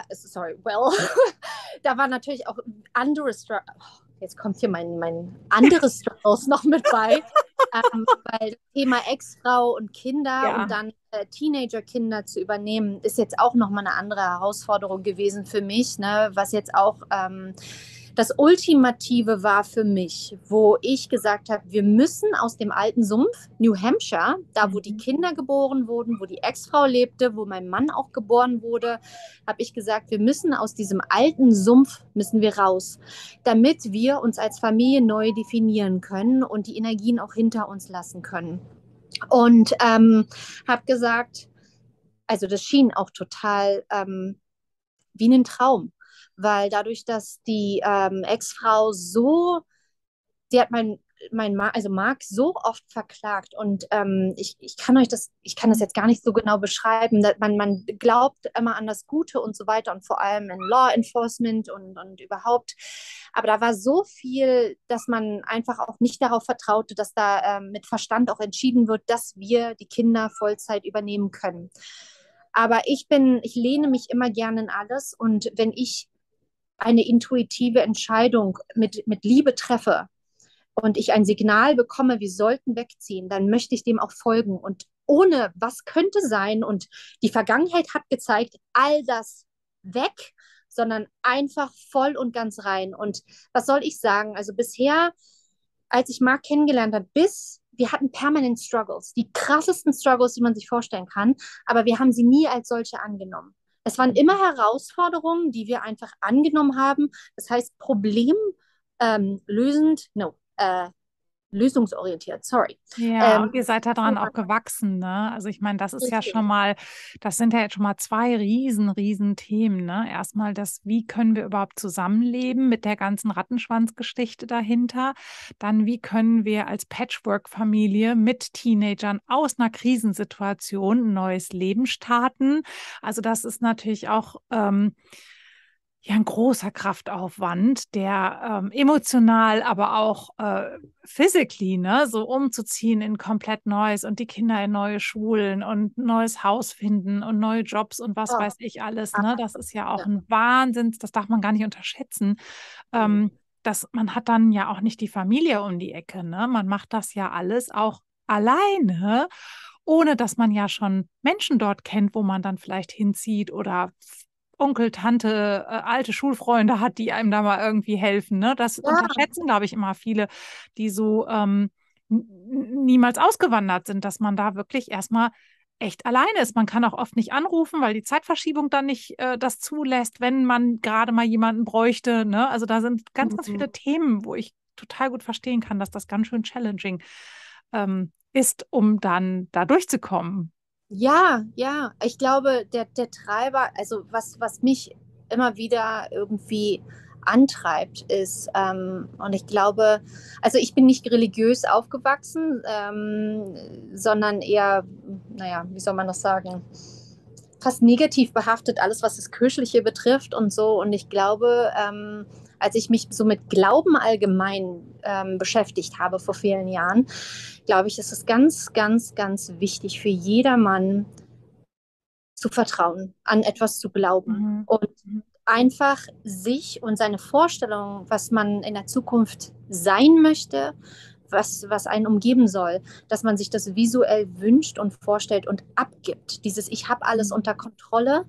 da war natürlich auch andere Struggles. Oh, jetzt kommt hier mein anderes Struggles noch mit bei. Weil das Thema Ex-Frau und Kinder und Ja. dann Teenager-Kinder zu übernehmen, ist jetzt auch nochmal eine andere Herausforderung gewesen für mich, ne? Was jetzt auch Das Ultimative war für mich, wo ich gesagt habe, wir müssen aus dem alten Sumpf, New Hampshire, da wo die Kinder geboren wurden, wo die Ex-Frau lebte, wo mein Mann auch geboren wurde, habe ich gesagt, wir müssen aus diesem alten Sumpf, müssen wir raus, damit wir uns als Familie neu definieren können und die Energien auch hinter uns lassen können. Und habe gesagt, also das schien auch total wie ein Traum, weil dadurch, dass die Ex-Frau so, die hat also Mark so oft verklagt und ich kann das jetzt gar nicht so genau beschreiben. Man glaubt immer an das Gute und so weiter und vor allem in Law Enforcement und überhaupt. Aber da war so viel, dass man einfach auch nicht darauf vertraute, dass da mit Verstand auch entschieden wird, dass wir die Kinder Vollzeit übernehmen können. Aber ich lehne mich immer gerne in alles und wenn ich eine intuitive Entscheidung mit Liebe treffe und ich ein Signal bekomme, wir sollten wegziehen, dann möchte ich dem auch folgen. Und ohne was könnte sein und die Vergangenheit hat gezeigt, all das weg, sondern einfach voll und ganz rein. Und was soll ich sagen? Also bisher, als ich Marc kennengelernt habe, wir hatten permanent Struggles, die krassesten Struggles, die man sich vorstellen kann, aber wir haben sie nie als solche angenommen. Es waren immer Herausforderungen, die wir einfach angenommen haben. Das heißt, lösungsorientiert, sorry. Ja, und ihr seid daran auch gewachsen, ne? Also ich meine, das ist ja schon mal, das sind ja jetzt schon mal zwei riesen Themen, ne? Erstmal das, wie können wir überhaupt zusammenleben mit der ganzen Rattenschwanzgeschichte dahinter? Dann, wie können wir als Patchwork-Familie mit Teenagern aus einer Krisensituation ein neues Leben starten? Also das ist natürlich auch ja, ein großer Kraftaufwand, der emotional, aber auch physically, ne, so umzuziehen in komplett Neues und die Kinder in neue Schulen und ein neues Haus finden und neue Jobs und was weiß ich alles, ne, das ist ja auch ein Wahnsinn, das darf man gar nicht unterschätzen. Dass man hat dann ja auch nicht die Familie um die Ecke, ne, man macht das ja alles auch alleine, ohne dass man ja schon Menschen dort kennt, wo man dann vielleicht hinzieht oder Onkel, Tante, alte Schulfreunde hat, die einem da mal irgendwie helfen. Ne? Das unterschätzen, glaube ich, immer viele, die so niemals ausgewandert sind, dass man da wirklich erstmal echt alleine ist. Man kann auch oft nicht anrufen, weil die Zeitverschiebung dann nicht das zulässt, wenn man gerade mal jemanden bräuchte. Ne? Also da sind ganz viele Themen, wo ich total gut verstehen kann, dass das ganz schön challenging ist, um dann da durchzukommen. Ja, ja, ich glaube, der Treiber, also was mich immer wieder irgendwie antreibt, ist, und ich glaube, also ich bin nicht religiös aufgewachsen, sondern eher, naja, wie soll man das sagen, fast negativ behaftet, alles, was das Kirchliche betrifft und so. Und ich glaube, als ich mich so mit Glauben allgemein beschäftigt habe vor vielen Jahren, glaube ich, ist es ganz, ganz, ganz wichtig für jedermann zu vertrauen, an etwas zu glauben und einfach sich und seine Vorstellung, was man in der Zukunft sein möchte, was einen umgeben soll, dass man sich das visuell wünscht und vorstellt und abgibt. Dieses Ich habe alles unter Kontrolle.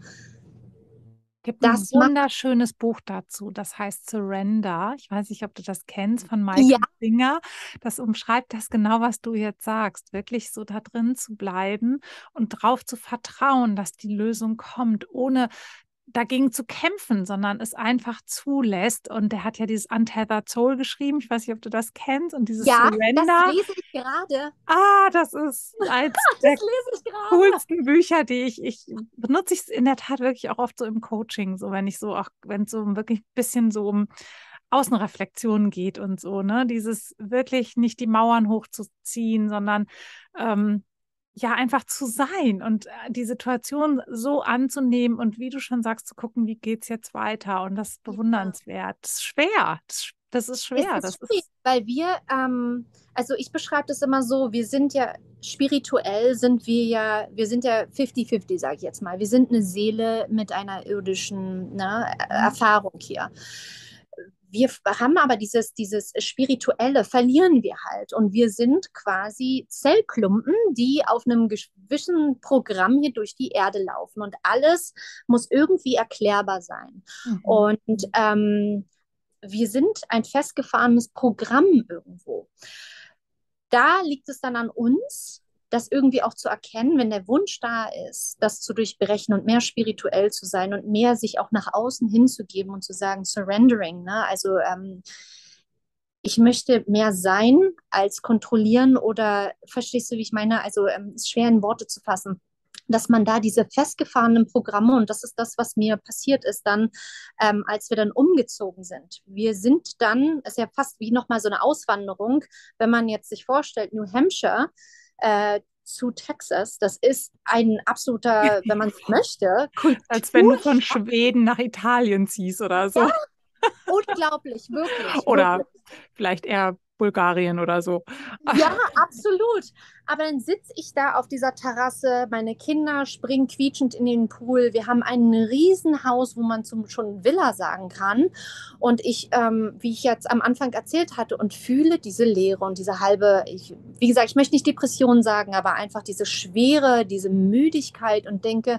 Gibt ein wunderschönes Buch dazu, das heißt Surrender. Ich weiß nicht, ob du das kennst, von Michael Singer. Das umschreibt das genau, was du jetzt sagst. Wirklich so da drin zu bleiben und drauf zu vertrauen, dass die Lösung kommt, ohne dagegen zu kämpfen, sondern es einfach zulässt. Und der hat ja dieses Untethered Soul geschrieben. Ich weiß nicht, ob du das kennst. Und dieses Surrender. Das lese ich gerade. Das ist eins der coolsten Bücher, die ich benutze ich in der Tat wirklich auch oft so im Coaching, so wenn es so wirklich ein bisschen so um Außenreflexion geht und so, ne? Dieses wirklich nicht die Mauern hochzuziehen, sondern ja, einfach zu sein und die Situation so anzunehmen und wie du schon sagst, zu gucken, wie geht's jetzt weiter, und das ist bewundernswert. Das ist schwer. Das ist schwer. Weil wir, also ich beschreibe das immer so, wir sind ja spirituell, wir sind ja 50-50, sage ich jetzt mal. Wir sind eine Seele mit einer irdischen Erfahrung hier. Wir haben aber dieses Spirituelle, verlieren wir halt. Und wir sind quasi Zellklumpen, die auf einem gewissen Programm hier durch die Erde laufen. Und alles muss irgendwie erklärbar sein. Und wir sind ein festgefahrenes Programm irgendwo. Da liegt es dann an uns, das irgendwie auch zu erkennen, wenn der Wunsch da ist, das zu durchbrechen und mehr spirituell zu sein und mehr sich auch nach außen hinzugeben und zu sagen, surrendering, ne? Also ich möchte mehr sein als kontrollieren oder, verstehst du, wie ich meine? Also ist schwer in Worte zu fassen, dass man da diese festgefahrenen Programme, und das ist das, was mir passiert ist dann, als wir dann umgezogen sind. Wir sind dann, ist ja fast wie nochmal so eine Auswanderung, wenn man jetzt sich vorstellt, New Hampshire zu Texas, das ist ein absoluter, wenn man es möchte, Als wenn du von Kulturschock. Schweden nach Italien ziehst oder so. Ja, unglaublich, wirklich, Oder wirklich. vielleicht eher Bulgarien oder so. Ja, absolut. Aber dann sitze ich da auf dieser Terrasse, meine Kinder springen quietschend in den Pool. Wir haben ein Riesenhaus, wo man schon Villa sagen kann. Und ich, wie ich jetzt am Anfang erzählt hatte, und fühle diese Leere und diese halbe, wie gesagt, ich möchte nicht Depression sagen, aber einfach diese Schwere, diese Müdigkeit und denke,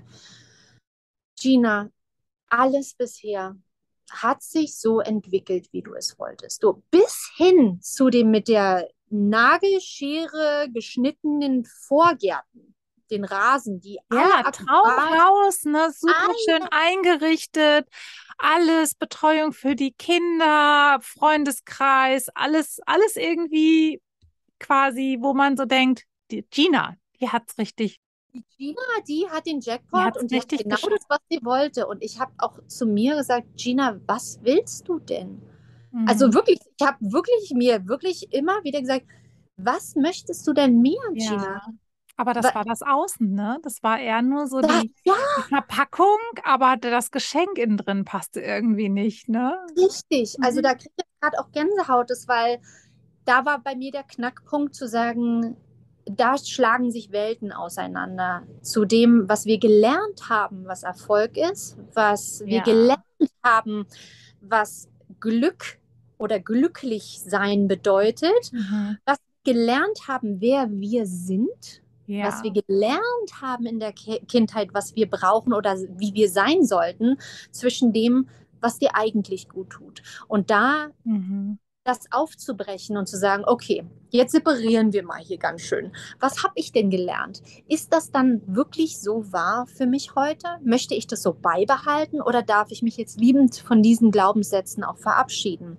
Gina, alles bisher hat sich so entwickelt, wie du es wolltest. Du bis hin zu dem mit der Nagelschere geschnittenen Vorgärten, den Rasen, die alle Ja, akkurat, Traumhaus, ne? Super schön alle, eingerichtet. Alles, Betreuung für die Kinder, Freundeskreis, alles irgendwie quasi, wo man so denkt, die Gina, die hat's richtig, die Gina, die hat den die Jackpot hat's und die hat richtig genau geschafft. das, was sie wollte. Und ich habe auch zu mir gesagt, Gina, was willst du denn? Also Mhm. wirklich, ich habe wirklich mir wirklich immer wieder gesagt, was möchtest du denn mehr, Ja, Gina? aber das Wa- war das Außen, ne? Das war eher nur so Da, ja, die Verpackung, aber das Geschenk innen drin passte irgendwie nicht, ne? richtig. Also Mhm. da kriege ich gerade auch Gänsehaut, das, weil da war bei mir der Knackpunkt zu sagen, da schlagen sich Welten auseinander zu dem, was wir gelernt haben, was Erfolg ist, was wir Ja. gelernt haben, was Glück oder glücklich sein bedeutet, Mhm. was wir gelernt haben, wer wir sind, was wir Ja. gelernt haben in der Kindheit, was wir brauchen oder wie wir sein sollten, zwischen dem, was dir eigentlich gut tut. Und da Mhm. das aufzubrechen und zu sagen, okay, jetzt separieren wir mal hier ganz schön. Was habe ich denn gelernt? Ist das dann wirklich so wahr für mich heute? Möchte ich das so beibehalten oder darf ich mich jetzt liebend von diesen Glaubenssätzen auch verabschieden?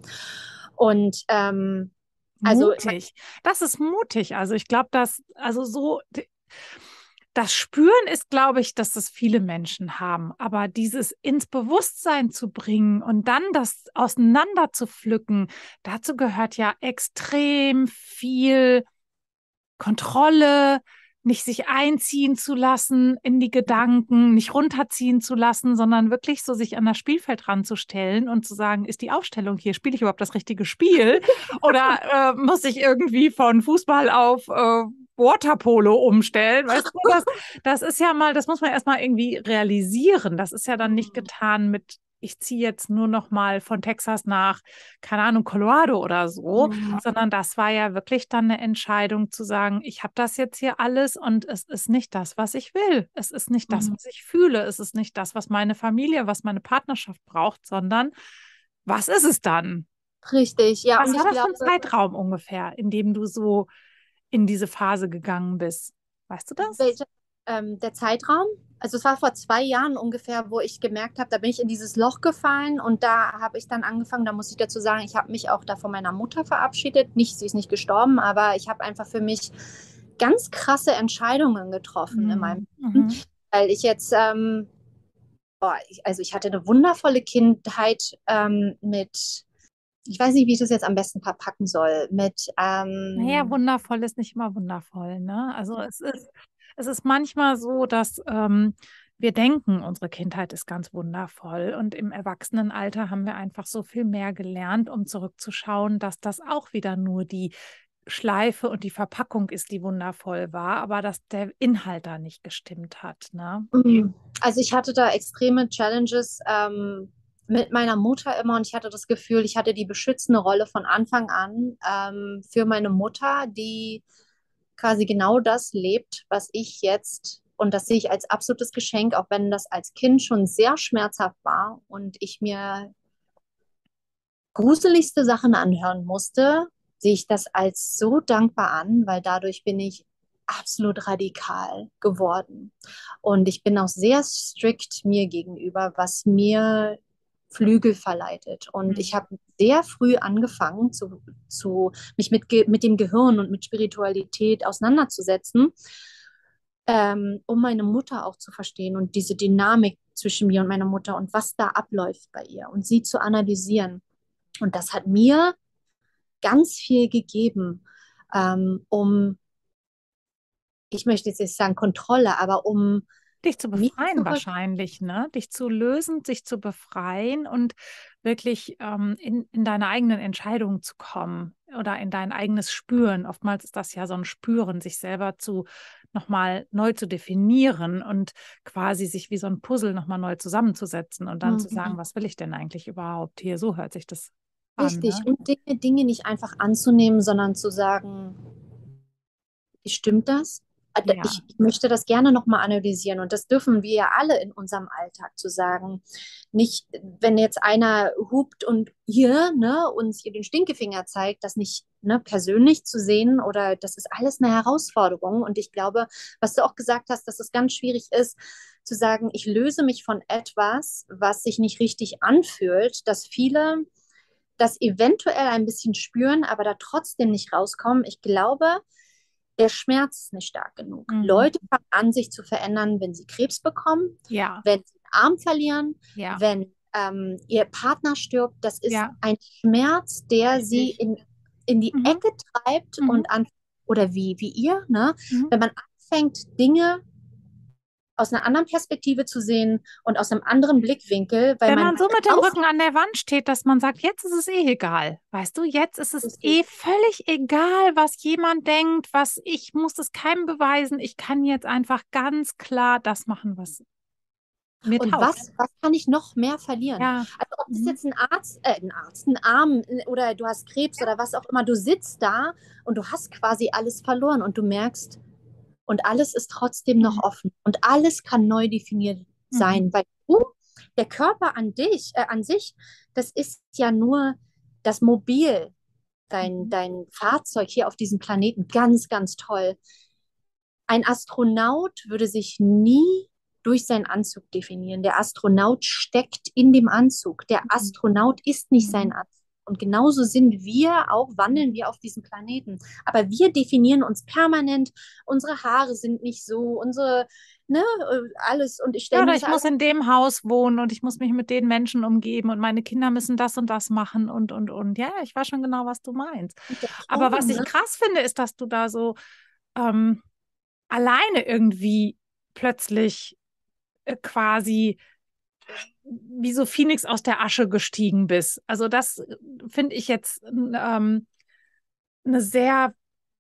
Und also Mutig. Das ist mutig. Also ich glaube, also so, das Spüren ist, glaube ich, dass das viele Menschen haben. Aber dieses ins Bewusstsein zu bringen und dann das auseinander zu pflücken, dazu gehört ja extrem viel Kontrolle, nicht sich einziehen zu lassen in die Gedanken, nicht runterziehen zu lassen, sondern wirklich so sich an das Spielfeld ranzustellen und zu sagen, ist die Aufstellung hier, spiele ich überhaupt das richtige Spiel? Oder muss ich irgendwie von Fußball auf Waterpolo umstellen? Weißt du, das ist ja mal, das muss man erstmal irgendwie realisieren. Das ist ja dann nicht getan mit ich ziehe jetzt nur noch mal von Texas nach, keine Ahnung, Colorado oder so, sondern das war ja wirklich dann eine Entscheidung zu sagen, ich habe das jetzt hier alles und es ist nicht das, was ich will. Es ist nicht das, was ich fühle. Es ist nicht das, was meine Familie, was meine Partnerschaft braucht, sondern was ist es dann? richtig, ja, Was und war ich das für glaube, ein Zeitraum ungefähr, in dem du so in diese Phase gegangen bist? Weißt du das? welcher, der Zeitraum, also es war vor 2 Jahren ungefähr, wo ich gemerkt habe, da bin ich in dieses Loch gefallen und da habe ich dann angefangen, da muss ich dazu sagen, ich habe mich auch da von meiner Mutter verabschiedet. Nicht, sie ist nicht gestorben, aber ich habe einfach für mich ganz krasse Entscheidungen getroffen in meinem Mhm. Leben, Mhm. weil ich jetzt, also ich hatte eine wundervolle Kindheit mit, ich weiß nicht, wie ich das jetzt am besten verpacken soll, mit, Naja, wundervoll ist nicht immer wundervoll, ne? Also es ist manchmal so, dass wir denken, unsere Kindheit ist ganz wundervoll und im Erwachsenenalter haben wir einfach so viel mehr gelernt, um zurückzuschauen, dass das auch wieder nur die Schleife und die Verpackung ist, die wundervoll war, aber dass der Inhalt da nicht gestimmt hat, ne? also ich hatte da extreme Challenges mit meiner Mutter immer und ich hatte das Gefühl, ich hatte die beschützende Rolle von Anfang an für meine Mutter, die quasi genau das lebt, was ich jetzt, und das sehe ich als absolutes Geschenk, auch wenn das als Kind schon sehr schmerzhaft war und ich mir gruseligste Sachen anhören musste, sehe ich das als so dankbar an, weil dadurch bin ich absolut radikal geworden. Und ich bin auch sehr strikt mir gegenüber, was mir Flügel verleitet. Und ich habe sehr früh angefangen, mich mit dem Gehirn und mit Spiritualität auseinanderzusetzen, um meine Mutter auch zu verstehen und diese Dynamik zwischen mir und meiner Mutter und was da abläuft bei ihr und sie zu analysieren. Und das hat mir ganz viel gegeben, um, ich möchte jetzt nicht sagen Kontrolle, aber um dich zu mich befreien wahrscheinlich, ne? Dich zu lösen, sich zu befreien und wirklich in deine eigenen Entscheidungen zu kommen oder in dein eigenes Spüren. Oftmals ist das ja so ein Spüren, sich selber nochmal neu zu definieren und quasi sich wie so ein Puzzle nochmal neu zusammenzusetzen und dann zu sagen, was will ich denn eigentlich überhaupt hier? So hört sich das an. Richtig, Ne? und Dinge nicht einfach anzunehmen, sondern zu sagen, stimmt das? Ja. Ich möchte das gerne nochmal analysieren und das dürfen wir ja alle in unserem Alltag zu sagen. Nicht, wenn jetzt einer hupt und hier, ne, uns hier den Stinkefinger zeigt, das nicht, ne, persönlich zu sehen oder das ist alles eine Herausforderung. Und ich glaube, was du auch gesagt hast, dass es ganz schwierig ist, zu sagen, ich löse mich von etwas, was sich nicht richtig anfühlt, dass viele das eventuell ein bisschen spüren, aber da trotzdem nicht rauskommen. Ich glaube, der Schmerz ist nicht stark genug. Leute fangen an, sich zu verändern, wenn sie Krebs bekommen, wenn sie einen Arm verlieren, wenn ihr Partner stirbt. Das ist ein Schmerz, der sie in die Ecke treibt und oder wie ihr, ne? Wenn man anfängt, Dinge aus einer anderen Perspektive zu sehen und aus einem anderen Blickwinkel. Wenn man so mit dem Rücken an der Wand steht, dass man sagt, jetzt ist es eh egal. Weißt du, jetzt ist es eh völlig egal, was jemand denkt, ich muss es keinem beweisen. Ich kann jetzt einfach ganz klar das machen, was mir taugt. Und was kann ich noch mehr verlieren? Ja. Also ob das jetzt ein Arm oder du hast Krebs oder was auch immer, du sitzt da und du hast quasi alles verloren und du merkst, und alles ist trotzdem noch offen und alles kann neu definiert sein, weil der Körper an sich, das ist ja nur das Mobil, dein Fahrzeug hier auf diesem Planeten, ganz, ganz toll. Ein Astronaut würde sich nie durch seinen Anzug definieren. Der Astronaut steckt in dem Anzug. Der Astronaut ist nicht sein Anzug. Und genauso wandeln wir auf diesem Planeten. Aber wir definieren uns permanent. Unsere Haare sind nicht so, alles. Und ich stelle mir ich muss in dem Haus wohnen und ich muss mich mit den Menschen umgeben und meine Kinder müssen das und das machen und. Ja, ich weiß schon genau, was du meinst. Aber was ich krass finde, ist, dass du da so alleine irgendwie plötzlich quasi wie so Phönix aus der Asche gestiegen bist. Also das finde ich jetzt eine sehr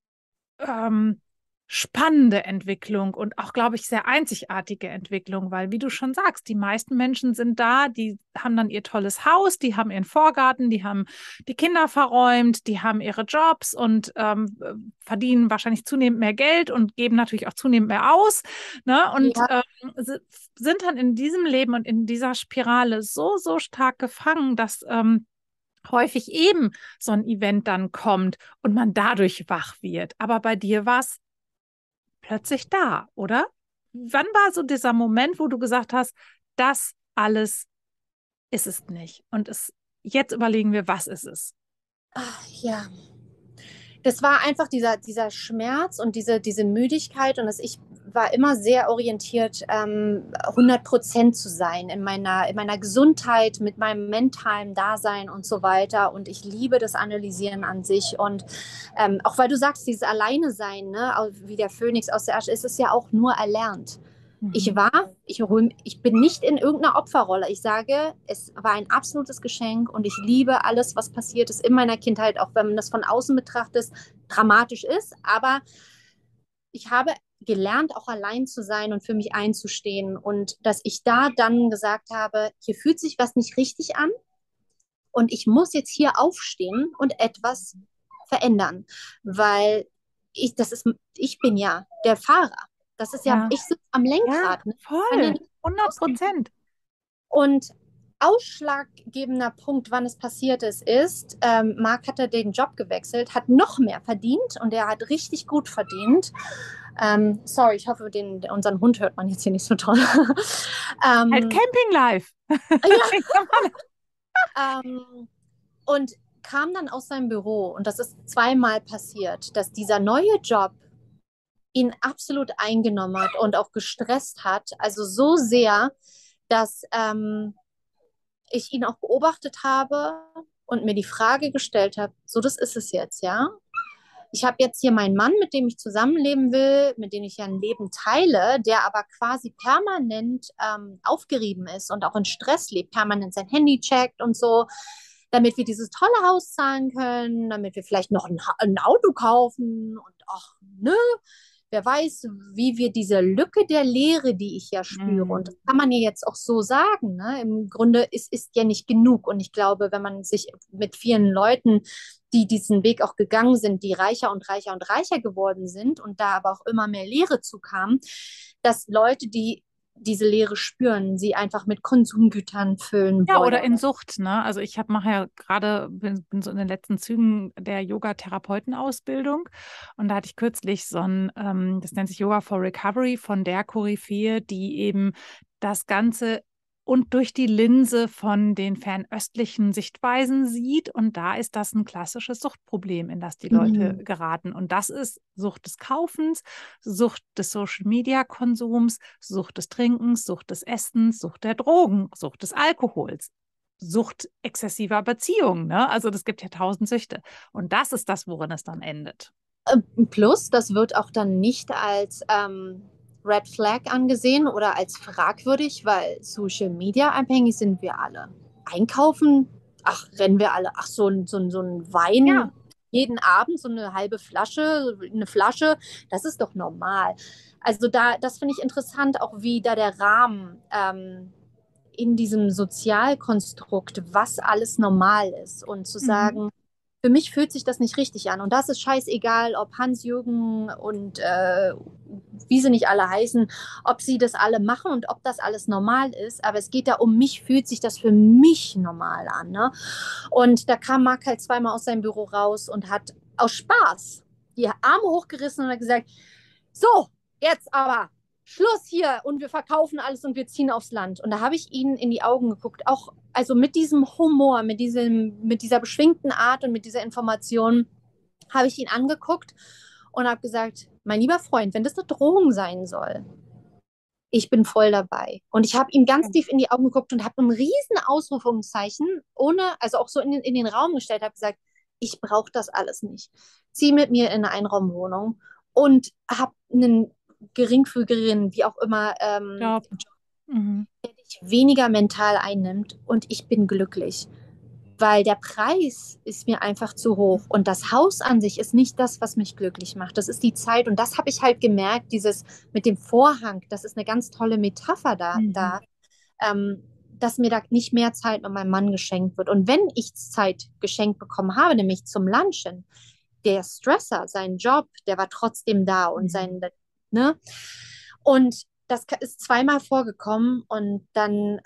spannende Entwicklung und auch, glaube ich, sehr einzigartige Entwicklung, weil, wie du schon sagst, die meisten Menschen sind da, die haben dann ihr tolles Haus, die haben ihren Vorgarten, die haben die Kinder verräumt, die haben ihre Jobs und verdienen wahrscheinlich zunehmend mehr Geld und geben natürlich auch zunehmend mehr aus, ne? Und sind dann in diesem Leben und in dieser Spirale so, so stark gefangen, dass häufig eben so ein Event dann kommt und man dadurch wach wird. Aber bei dir war es plötzlich da, oder? Wann war so dieser Moment, wo du gesagt hast, das alles ist es nicht? Und jetzt überlegen wir, was ist es? Ach, ja. Das war einfach dieser Schmerz und diese Müdigkeit und ich war immer sehr orientiert, 100% zu sein in meiner Gesundheit, mit meinem mentalen Dasein und so weiter. Und ich liebe das Analysieren an sich. Und auch weil du sagst, dieses Alleine-Sein, ne, wie der Phönix aus der Asche, ist es ja auch nur erlernt. Ich bin nicht in irgendeiner Opferrolle. Ich sage, es war ein absolutes Geschenk und ich liebe alles, was passiert ist in meiner Kindheit, auch wenn man das von außen betrachtet, dramatisch ist. Aber ich habe gelernt, auch allein zu sein und für mich einzustehen. Und dass ich da dann gesagt habe, hier fühlt sich was nicht richtig an und ich muss jetzt hier aufstehen und etwas verändern, weil ich bin ja der Fahrer. Das ist ja, ich sitze am Lenkrad. Ja, voll, 100%. Und ausschlaggebender Punkt, wann es passiert ist, Mark hatte den Job gewechselt, hat noch mehr verdient und er hat richtig gut verdient. Sorry, ich hoffe, unseren Hund hört man jetzt hier nicht so toll. Halt Camping Life. Und kam dann aus seinem Büro und das ist zweimal passiert, dass dieser neue Job ihn absolut eingenommen hat und auch gestresst hat, also so sehr, dass ich ihn auch beobachtet habe und mir die Frage gestellt habe, so, das ist es jetzt, ja? Ich habe jetzt hier meinen Mann, mit dem ich zusammenleben will, mit dem ich ja ein Leben teile, der aber quasi permanent aufgerieben ist und auch in Stress lebt, permanent sein Handy checkt und so, damit wir dieses tolle Haus zahlen können, damit wir vielleicht noch ein Auto kaufen und ach, ne? Wer weiß, wie wir diese Lücke der Leere, die ich ja spüre, und das kann man ja jetzt auch so sagen, ne? Im Grunde ist ja nicht genug. Und ich glaube, wenn man sich mit vielen Leuten, die diesen Weg auch gegangen sind, die reicher und reicher und reicher geworden sind und da aber auch immer mehr Leere zukam, dass Leute, die diese Leere spüren, sie einfach mit Konsumgütern füllen Ja, wollen. oder in Sucht, ne? Also ich mache ja gerade, bin so in den letzten Zügen der Yoga-Therapeutenausbildung und da hatte ich kürzlich so ein, das nennt sich Yoga for Recovery von der Koryphäe, die eben das Ganze und durch die Linse von den fernöstlichen Sichtweisen sieht. Und da ist das ein klassisches Suchtproblem, in das die Leute geraten. Und das ist Sucht des Kaufens, Sucht des Social-Media-Konsums, Sucht des Trinkens, Sucht des Essens, Sucht der Drogen, Sucht des Alkohols, Sucht exzessiver Beziehungen. Ne? Also das gibt ja 1000 Süchte. Und das ist das, worin es dann endet. Plus, das wird auch dann nicht als Red Flag angesehen oder als fragwürdig, weil Social Media abhängig sind wir alle. Einkaufen, ach, rennen wir alle. Ach, so ein Wein Ja. jeden Abend, so eine halbe Flasche, eine Flasche, das ist doch normal. Also das finde ich interessant, auch wie da der Rahmen in diesem Sozialkonstrukt, was alles normal ist und zu sagen, für mich fühlt sich das nicht richtig an. Und das ist scheißegal, ob Hans-Jürgen und wie sie nicht alle heißen, ob sie das alle machen und ob das alles normal ist. Aber es geht da um mich, fühlt sich das für mich normal an. Ne? Und da kam Marc halt zweimal aus seinem Büro raus und hat aus Spaß die Arme hochgerissen und hat gesagt, so, jetzt aber Schluss hier und wir verkaufen alles und wir ziehen aufs Land. Und da habe ich ihnen in die Augen geguckt, auch also mit diesem Humor, mit dieser beschwingten Art und mit dieser Information habe ich ihn angeguckt und habe gesagt, mein lieber Freund, wenn das eine Drohung sein soll, ich bin voll dabei. Und ich habe ihm ganz tief in die Augen geguckt und habe ein riesen Ausrufungszeichen, also auch so in den Raum gestellt, habe gesagt, ich brauche das alles nicht. Zieh mit mir in eine Einraumwohnung und habe einen geringfügigen, wie auch immer, Job, der dich weniger mental einnimmt und ich bin glücklich. Weil der Preis ist mir einfach zu hoch und das Haus an sich ist nicht das, was mich glücklich macht. Das ist die Zeit und das habe ich halt gemerkt, dieses mit dem Vorhang, das ist eine ganz tolle Metapher da, dass mir da nicht mehr Zeit mit meinem Mann geschenkt wird. Und wenn ich Zeit geschenkt bekommen habe, nämlich zum Lunchen, der Stresser, sein Job, der war trotzdem da und ne? Und das ist zweimal vorgekommen und dann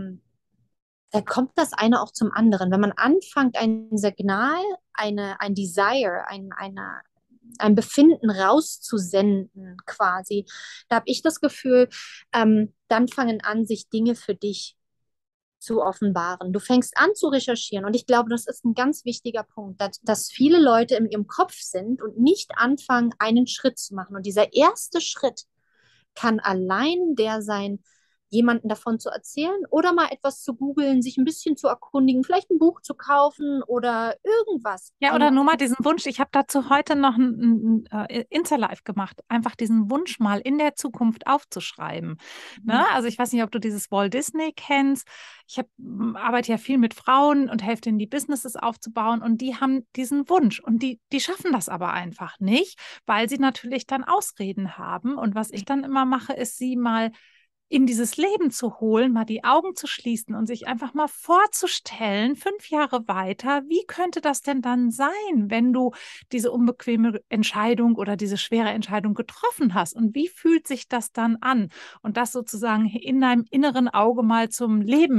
kommt das eine auch zum anderen. Wenn man anfängt, ein Signal, ein Desire, ein Befinden rauszusenden quasi, da habe ich das Gefühl, dann fangen an, sich Dinge für dich zu offenbaren. Du fängst an zu recherchieren und ich glaube, das ist ein ganz wichtiger Punkt, dass viele Leute in ihrem Kopf sind und nicht anfangen, einen Schritt zu machen. Und dieser erste Schritt kann allein der sein, jemanden davon zu erzählen oder mal etwas zu googeln, sich ein bisschen zu erkundigen, vielleicht ein Buch zu kaufen oder irgendwas. Ja, oder nur mal diesen Wunsch. Ich habe dazu heute noch ein Insta-Live gemacht, einfach diesen Wunsch mal in der Zukunft aufzuschreiben. Ne? Also ich weiß nicht, ob du dieses Walt Disney kennst. Ich arbeite ja viel mit Frauen und helfe denen, die Businesses aufzubauen und die haben diesen Wunsch und die schaffen das aber einfach nicht, weil sie natürlich dann Ausreden haben. Und was ich dann immer mache, ist sie mal in dieses Leben zu holen, mal die Augen zu schließen und sich einfach mal vorzustellen, 5 Jahre weiter, wie könnte das denn dann sein, wenn du diese unbequeme Entscheidung oder diese schwere Entscheidung getroffen hast und wie fühlt sich das dann an? Und das sozusagen in deinem inneren Auge mal zum Leben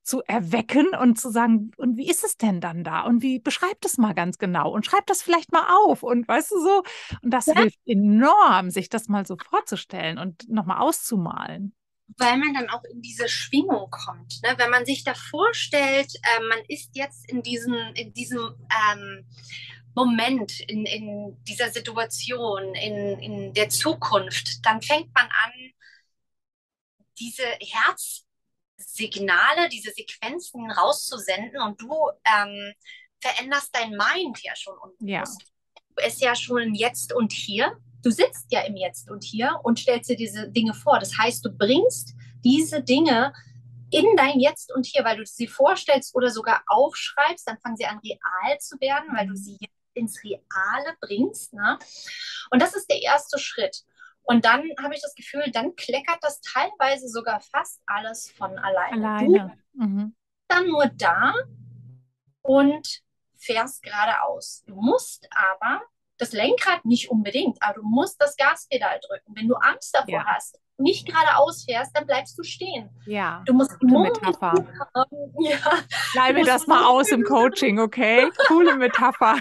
zu erwecken und zu sagen, und wie ist es denn dann da? Und wie beschreibt es mal ganz genau? Und schreibt das vielleicht mal auf und weißt du so? Und das hilft enorm, sich das mal so vorzustellen und nochmal auszumalen. Weil man dann auch in diese Schwingung kommt. Ne? Wenn man sich da vorstellt, man ist jetzt in diesem Moment, in dieser Situation, in der Zukunft, dann fängt man an, diese Herzsignale, diese Sequenzen rauszusenden und du veränderst dein Mind ja schon unbewusst. Du bist ja schon Jetzt und Hier. Du sitzt ja im Jetzt und Hier und stellst dir diese Dinge vor. Das heißt, du bringst diese Dinge in dein Jetzt und Hier, weil du sie vorstellst oder sogar aufschreibst, dann fangen sie an real zu werden, weil du sie ins Reale bringst. Ne? Und das ist der erste Schritt. Und dann habe ich das Gefühl, dann kleckert das teilweise sogar fast alles von alleine. Du bist dann nur da und fährst geradeaus. Du musst aber das Lenkrad nicht unbedingt, aber du musst das Gaspedal drücken. Wenn du Angst davor hast, nicht geradeaus fährst, dann bleibst du stehen. Ja, du musst gute Metapher. Bleibe das mal aus im Coaching, okay? Coole Metapher.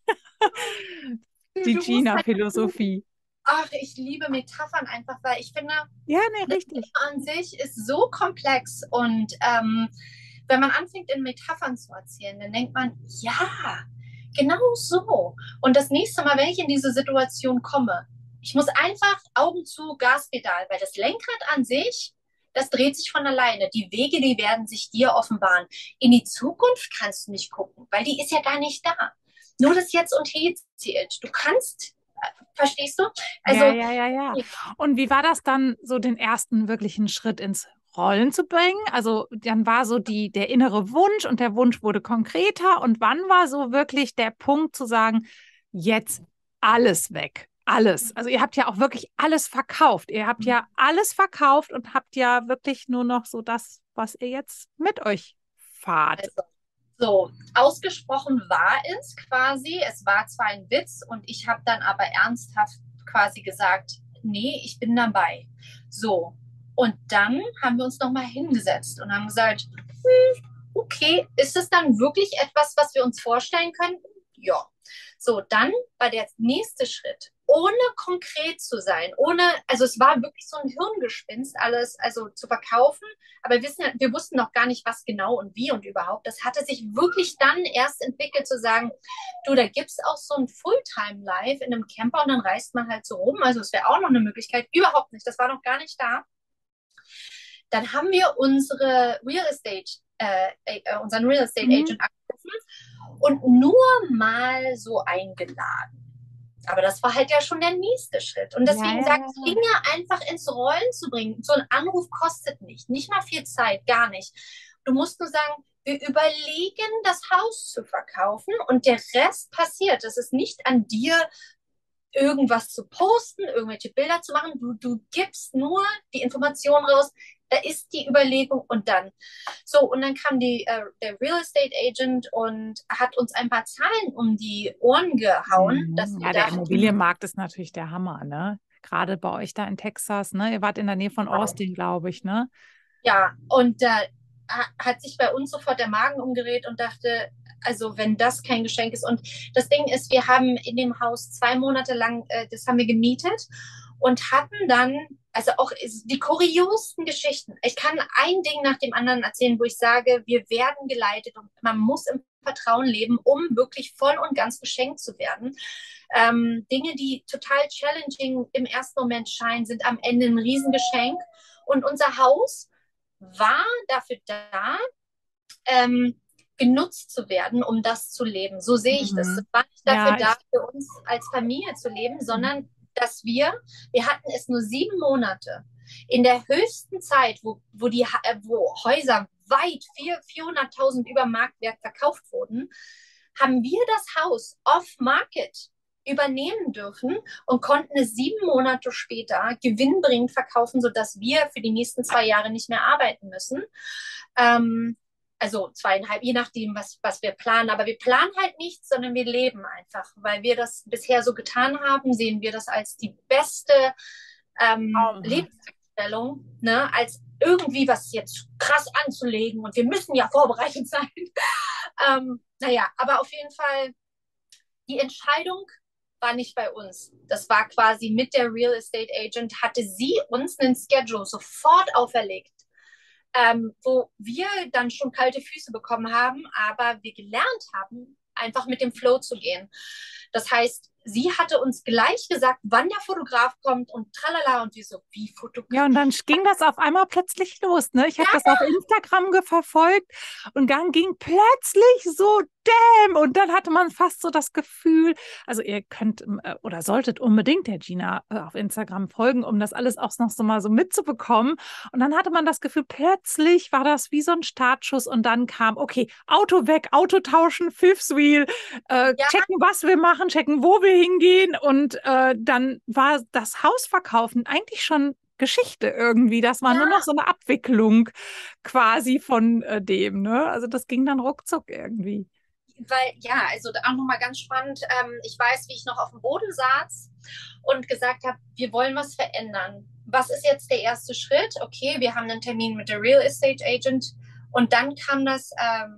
Die Gina-Philosophie. Ach, ich liebe Metaphern einfach, weil ich finde, richtig. An sich ist so komplex und wenn man anfängt, in Metaphern zu erzählen, dann denkt man, ja, genau so. Und das nächste Mal, wenn ich in diese Situation komme, ich muss einfach Augen zu, Gaspedal, weil das Lenkrad an sich, das dreht sich von alleine. Die Wege, die werden sich dir offenbaren. In die Zukunft kannst du nicht gucken, weil die ist ja gar nicht da. Nur das Jetzt und Hier zählt. Du kannst, verstehst du? Also, ja. Und wie war das dann, so den ersten wirklichen Schritt ins Rollen zu bringen? Also dann war so der innere Wunsch und der Wunsch wurde konkreter. Und wann war so wirklich der Punkt zu sagen, jetzt alles weg? Alles. Also ihr habt ja auch wirklich alles verkauft. Ihr habt ja alles verkauft und habt ja wirklich nur noch so das, was ihr jetzt mit euch fahrt. Also, so, ausgesprochen war es quasi. Es war zwar ein Witz und ich habe dann aber ernsthaft quasi gesagt, nee, ich bin dabei. So, und dann haben wir uns nochmal hingesetzt und haben gesagt, okay, ist es dann wirklich etwas, was wir uns vorstellen könnten? Ja. So, dann war der nächste Schritt, ohne konkret zu sein, also es war wirklich so ein Hirngespinst, alles also zu verkaufen, aber wir wussten noch gar nicht, was genau und wie und überhaupt. Das hatte sich wirklich dann erst entwickelt, zu sagen, du, da gibt es auch so ein Fulltime-Life in einem Camper und dann reist man halt so rum, also es wäre auch noch eine Möglichkeit, überhaupt nicht, das war noch gar nicht da. Dann haben wir unseren Real Estate Agent angerufen und nur mal so eingeladen. Aber das war halt ja schon der nächste Schritt. Und deswegen sagt ich, Dinge einfach ins Rollen zu bringen. So ein Anruf kostet nicht mal viel Zeit, gar nicht. Du musst nur sagen, wir überlegen, das Haus zu verkaufen und der Rest passiert. Es ist nicht an dir, irgendwas zu posten, irgendwelche Bilder zu machen. Du gibst nur die Information raus, da ist die Überlegung und dann. So, und dann kam der Real Estate Agent und hat uns ein paar Zahlen um die Ohren gehauen. Dass ja, der Immobilienmarkt ist natürlich der Hammer, ne? Gerade bei euch da in Texas, ne? Ihr wart in der Nähe von Austin, glaube ich, ne? Ja, und da hat sich bei uns sofort der Magen umgedreht und dachte, also wenn das kein Geschenk ist. Und das Ding ist, wir haben in dem Haus 2 Monate lang, das haben wir gemietet und hatten dann, also auch die kuriosesten Geschichten. Ich kann ein Ding nach dem anderen erzählen, wo ich sage, wir werden geleitet und man muss im Vertrauen leben, um wirklich voll und ganz beschenkt zu werden. Dinge, die total challenging im ersten Moment scheinen, sind am Ende ein Riesengeschenk. Und unser Haus war dafür da, genutzt zu werden, um das zu leben. So sehe ich das. Es war nicht dafür da, für uns als Familie zu leben, sondern dass wir hatten es nur 7 Monate. In der höchsten Zeit, wo Häuser weit 400.000 über Marktwert verkauft wurden, haben wir das Haus off-market übernehmen dürfen und konnten es 7 Monate später gewinnbringend verkaufen, sodass wir für die nächsten 2 Jahre nicht mehr arbeiten müssen. Also 2,5, je nachdem, was wir planen. Aber wir planen halt nichts, sondern wir leben einfach. Weil wir das bisher so getan haben, sehen wir das als die beste Lebenseinstellung, ne? Als irgendwie, was jetzt krass anzulegen und wir müssen ja vorbereitet sein. Naja, aber auf jeden Fall, die Entscheidung war nicht bei uns. Das war quasi mit der Real Estate Agent, hatte sie uns einen Schedule sofort auferlegt, wo wir dann schon kalte Füße bekommen haben, aber wir gelernt haben, einfach mit dem Flow zu gehen. Das heißt, sie hatte uns gleich gesagt, wann der Fotograf kommt und tralala und wir so, wie Fotograf? Ja, und dann ging das auf einmal plötzlich los, ne? Ich habe das auf Instagram verfolgt und dann ging plötzlich so, damn! Und dann hatte man fast so das Gefühl, also ihr könnt oder solltet unbedingt der Gina auf Instagram folgen, um das alles auch noch so mal so mitzubekommen. Und dann hatte man das Gefühl, plötzlich war das wie so ein Startschuss und dann kam, okay, Auto weg, Auto tauschen, Fifth Wheel, checken, was wir machen, checken, wo wir hingehen und dann war das Hausverkaufen eigentlich schon Geschichte irgendwie. Das war nur noch so eine Abwicklung quasi von dem, ne? Also das ging dann ruckzuck irgendwie. Weil, ja, also auch nochmal ganz spannend, ich weiß, wie ich noch auf dem Boden saß und gesagt habe, wir wollen was verändern. Was ist jetzt der erste Schritt? Okay, wir haben einen Termin mit der Real Estate Agent und dann kam das,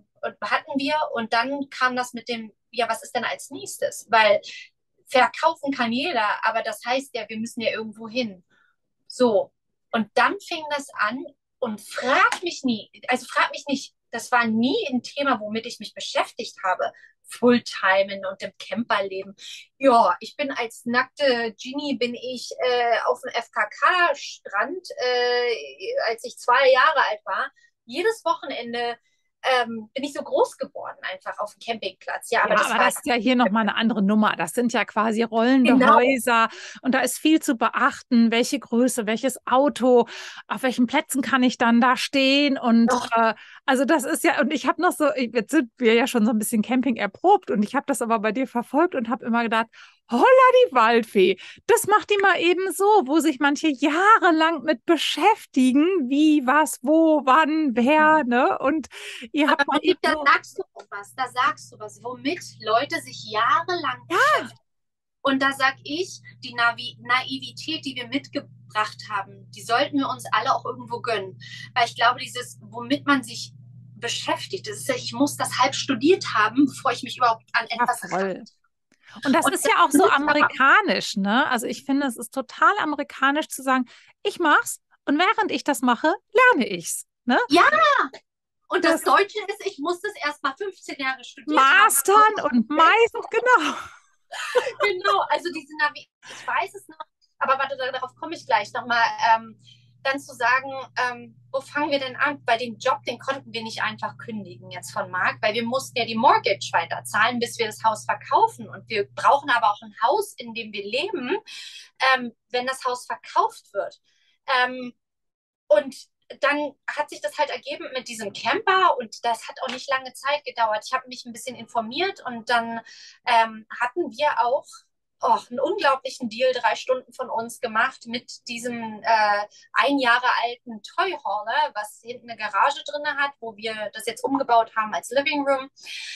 und dann kam das mit dem, ja, was ist denn als nächstes? Weil verkaufen kann jeder, aber das heißt ja, wir müssen ja irgendwo hin. So, und dann fing das an und frag mich nicht, das war nie ein Thema, womit ich mich beschäftigt habe. Fulltime und im Camperleben. Ja, ich bin als nackte Genie auf dem FKK-Strand, als ich 2 Jahre alt war. Jedes Wochenende bin ich so groß geworden, einfach auf dem Campingplatz. Ja, aber das ist ja hier nochmal eine andere Nummer. Das sind ja quasi rollende Häuser und da ist viel zu beachten, welche Größe, welches Auto, auf welchen Plätzen kann ich dann da stehen und also das ist ja, und ich habe noch so, jetzt sind wir ja schon so ein bisschen Camping erprobt und ich habe das aber bei dir verfolgt und habe immer gedacht, holla die Waldfee, das macht die mal eben so, wo sich manche jahrelang mit beschäftigen, wie, was, wo, wann, wer, ne? Und ihr habt mal eben da sagst du was, womit Leute sich jahrelang beschäftigen. Und da sag ich, die Naivität, die wir mitgebracht haben, die sollten wir uns alle auch irgendwo gönnen. Weil ich glaube, womit man sich beschäftigt, das ist ja, ich muss das halb studiert haben, bevor ich mich überhaupt an etwas rangehe. Und das ist ja auch so amerikanisch, ne? Also ich finde, es ist total amerikanisch zu sagen, ich mach's und während ich das mache, lerne ich's, ne? Ja, und das Deutsche ist, ich muss das erst mal 15 Jahre studieren. Mastern und meistern, genau. Genau, also ich weiß es noch, aber warte, darauf komme ich gleich nochmal. Dann zu sagen, wo fangen wir denn an? Bei dem Job, den konnten wir nicht einfach kündigen jetzt von Marc, weil wir mussten ja die Mortgage weiterzahlen, bis wir das Haus verkaufen. Und wir brauchen aber auch ein Haus, in dem wir leben, wenn das Haus verkauft wird. Und dann hat sich das halt ergeben mit diesem Camper und das hat auch nicht lange Zeit gedauert. Ich habe mich ein bisschen informiert und dann hatten wir auch einen unglaublichen Deal, 3 Stunden von uns gemacht mit diesem 1 Jahre alten Toy Hauler, was hinten eine Garage drin hat, wo wir das jetzt umgebaut haben als Living Room.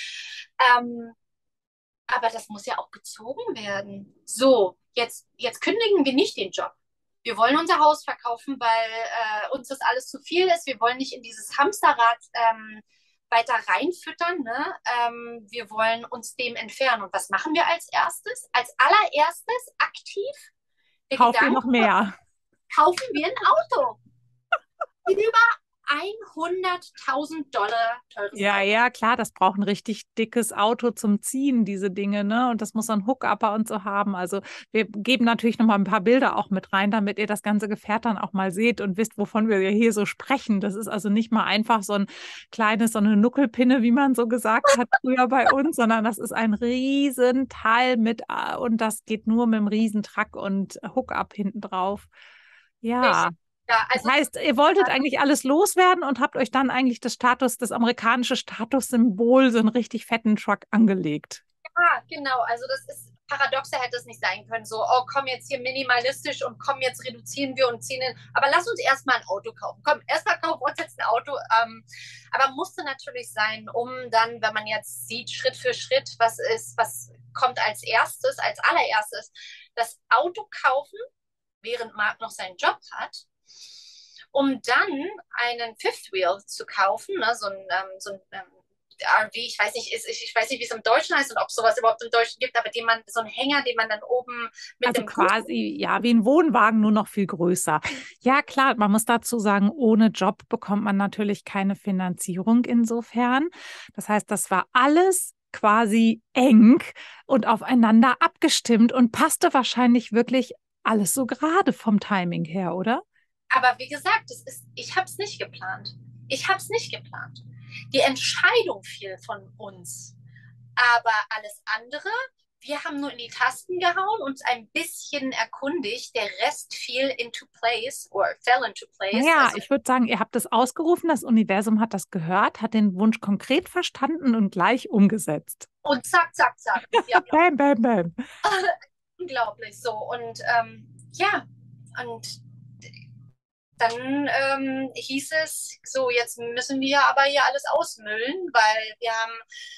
Aber das muss ja auch gezogen werden. So, jetzt kündigen wir nicht den Job. Wir wollen unser Haus verkaufen, weil uns das alles zu viel ist. Wir wollen nicht in dieses Hamsterrad weiter reinfüttern. Ne? Wir wollen uns dem entfernen. Und was machen wir als erstes? Als allererstes aktiv? Kaufen wir noch mehr. Kaufen wir ein Auto. Über $100.000 teures Auto. Ja, klar, das braucht ein richtig dickes Auto zum Ziehen, diese Dinge, ne? Und das muss so ein Hook-Upper und so haben. Also wir geben natürlich noch mal ein paar Bilder auch mit rein, damit ihr das ganze Gefährt dann auch mal seht und wisst, wovon wir hier so sprechen. Das ist also nicht mal einfach so eine Nuckelpinne, wie man so gesagt hat früher bei uns, sondern das ist ein Riesenteil und das geht nur mit einem Riesentruck und Hook-Up hinten drauf. Ja. Ja, also das heißt, ihr wolltet eigentlich alles loswerden und habt euch dann eigentlich das amerikanische Statussymbol, so einen richtig fetten Truck angelegt. Ja, genau. Also das ist paradoxer hätte es nicht sein können. So, oh, komm jetzt hier minimalistisch und komm, jetzt reduzieren wir und ziehen. Aber lass uns erstmal ein Auto kaufen. Komm, erstmal kaufen wir uns jetzt ein Auto. Aber musste natürlich sein, um dann, wenn man jetzt sieht, Schritt für Schritt, was kommt als allererstes, das Auto kaufen, während Marc noch seinen Job hat. um dann einen Fifth Wheel zu kaufen, ne? So ein RV, ich weiß nicht, ich weiß nicht, wie es im Deutschen heißt und ob es sowas überhaupt im Deutschen gibt, aber so einen Hänger, den man dann oben mit Also dem quasi, ja, wie ein Wohnwagen, nur noch viel größer. Ja, klar, man muss dazu sagen, ohne Job bekommt man natürlich keine Finanzierung insofern. Das heißt, das war alles quasi eng und aufeinander abgestimmt und passte wahrscheinlich wirklich alles so gerade vom Timing her, oder? Aber wie gesagt, ich habe es nicht geplant. Ich habe es nicht geplant. Die Entscheidung fiel von uns. Aber alles andere, wir haben nur in die Tasten gehauen, uns ein bisschen erkundigt. Der Rest fiel into place or fell into place. Naja, Also, ich würde sagen, ihr habt es ausgerufen, das Universum hat das gehört, hat den Wunsch konkret verstanden und gleich umgesetzt. und zack, zack, zack. Ja, Bam, bam, bam. unglaublich so. Und ja, und dann hieß es, so, jetzt müssen wir aber hier alles ausmüllen, weil wir haben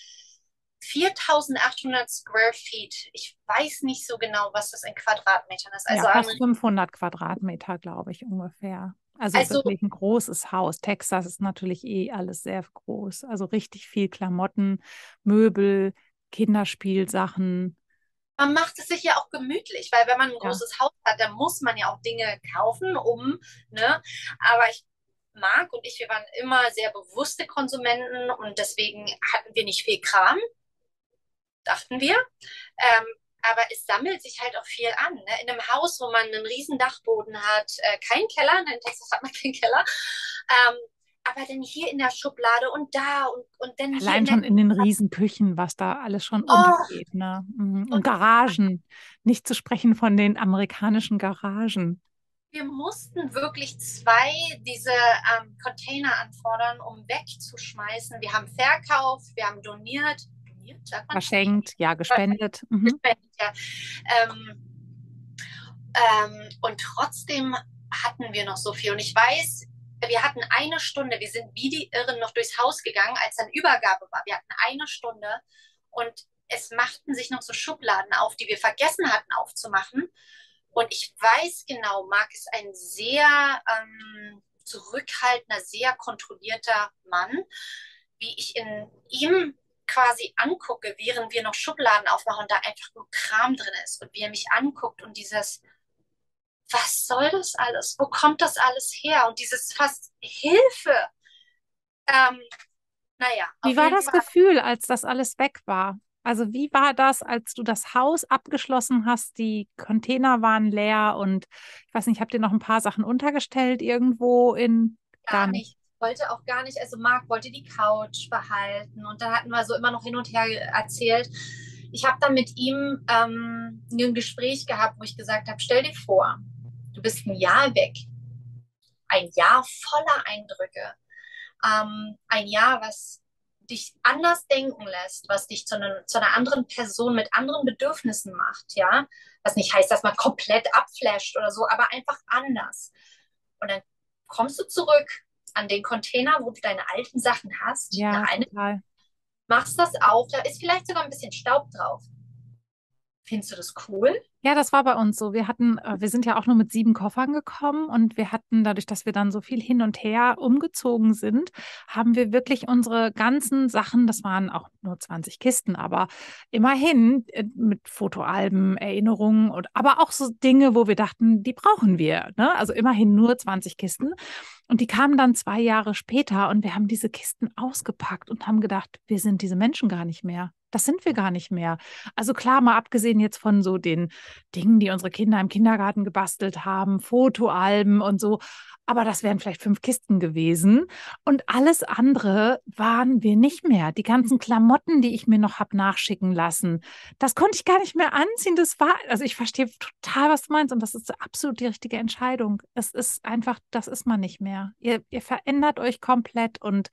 4.800 Square Feet. Ich weiß nicht so genau, was das in Quadratmetern ist. Ja, fast 500 Quadratmeter, glaube ich, ungefähr. Also Also wirklich ein großes Haus. Texas ist natürlich eh alles sehr groß. Also richtig viel Klamotten, Möbel, Kinderspielsachen. man macht es sich ja auch gemütlich, weil wenn man ein Ja, großes Haus hat, dann muss man ja auch Dinge kaufen, ne? Aber wir waren immer sehr bewusste Konsumenten und deswegen hatten wir nicht viel Kram, dachten wir. Aber es sammelt sich halt auch viel an. Ne? In einem Haus, wo man einen riesen Dachboden hat, kein Keller, in Texas hat man keinen Keller, aber dann hier in der Schublade und da und dann hier allein in der... schon in den Riesenküchen, was da alles schon Oh, untergeht, ne? Mhm. Und und Garagen. Nicht zu sprechen von den amerikanischen Garagen. wir mussten wirklich zwei diese Container anfordern, um wegzuschmeißen. Wir haben verkauft, wir haben doniert, sagt man? Verschenkt, ja, gespendet. Mhm. Gespendet, ja. Und trotzdem hatten wir noch so viel. Und ich weiß, wir hatten eine Stunde, wir sind wie die Irren noch durchs Haus gegangen, als dann Übergabe war. Wir hatten eine Stunde und es machten sich noch so Schubladen auf, die wir vergessen hatten aufzumachen. Und ich weiß genau, Marc ist ein sehr zurückhaltender, sehr kontrollierter Mann, wie ich in ihm quasi angucke, während wir noch Schubladen aufmachen und da einfach nur Kram drin ist und wie er mich anguckt und dieses, was soll das alles? Wo kommt das alles her? Und dieses fast Hilfe. Ähm, naja, Wie auf war jeden das Fall. Gefühl, als das alles weg war? Also wie war das, als du das Haus abgeschlossen hast? Die Container waren leer und ich weiß nicht, habt ihr noch ein paar Sachen untergestellt irgendwo in gar Gar nicht? nicht. Wollte auch gar nicht. Also Marc wollte die Couch behalten und da hatten wir so immer noch hin und her erzählt. Ich habe dann mit ihm ein Gespräch gehabt, wo ich gesagt habe, stell dir vor, du bist ein Jahr weg. Ein Jahr voller Eindrücke. Ein Jahr, was dich anders denken lässt, was dich zu einer anderen Person mit anderen Bedürfnissen macht, ja. Was nicht heißt, dass man komplett abflasht oder so, aber einfach anders. Und dann kommst du zurück an den Container, wo du deine alten Sachen hast, Ja, total. machst das auf, da ist vielleicht sogar ein bisschen Staub drauf. Findest du das cool? Ja, das war bei uns so. Wir sind ja auch nur mit 7 Koffern gekommen und wir hatten, dadurch, dass wir dann so viel hin und her umgezogen sind, haben wir wirklich unsere ganzen Sachen, das waren auch nur 20 Kisten, aber immerhin mit Fotoalben, Erinnerungen und aber auch so Dinge, wo wir dachten, die brauchen wir, ne? Also immerhin nur 20 Kisten. Und die kamen dann 2 Jahre später und wir haben diese Kisten ausgepackt und haben gedacht, wir sind diese Menschen gar nicht mehr. Das sind wir gar nicht mehr. Also klar, mal abgesehen jetzt von so den Dingen, die unsere Kinder im Kindergarten gebastelt haben, Fotoalben und so. Aber das wären vielleicht 5 Kisten gewesen. Und alles andere waren wir nicht mehr. Die ganzen Klamotten, die ich mir noch habe nachschicken lassen, das konnte ich gar nicht mehr anziehen. Also ich verstehe total, was du meinst. Und das ist absolut die richtige Entscheidung. Es ist einfach, das ist man nicht mehr. Ihr verändert euch komplett und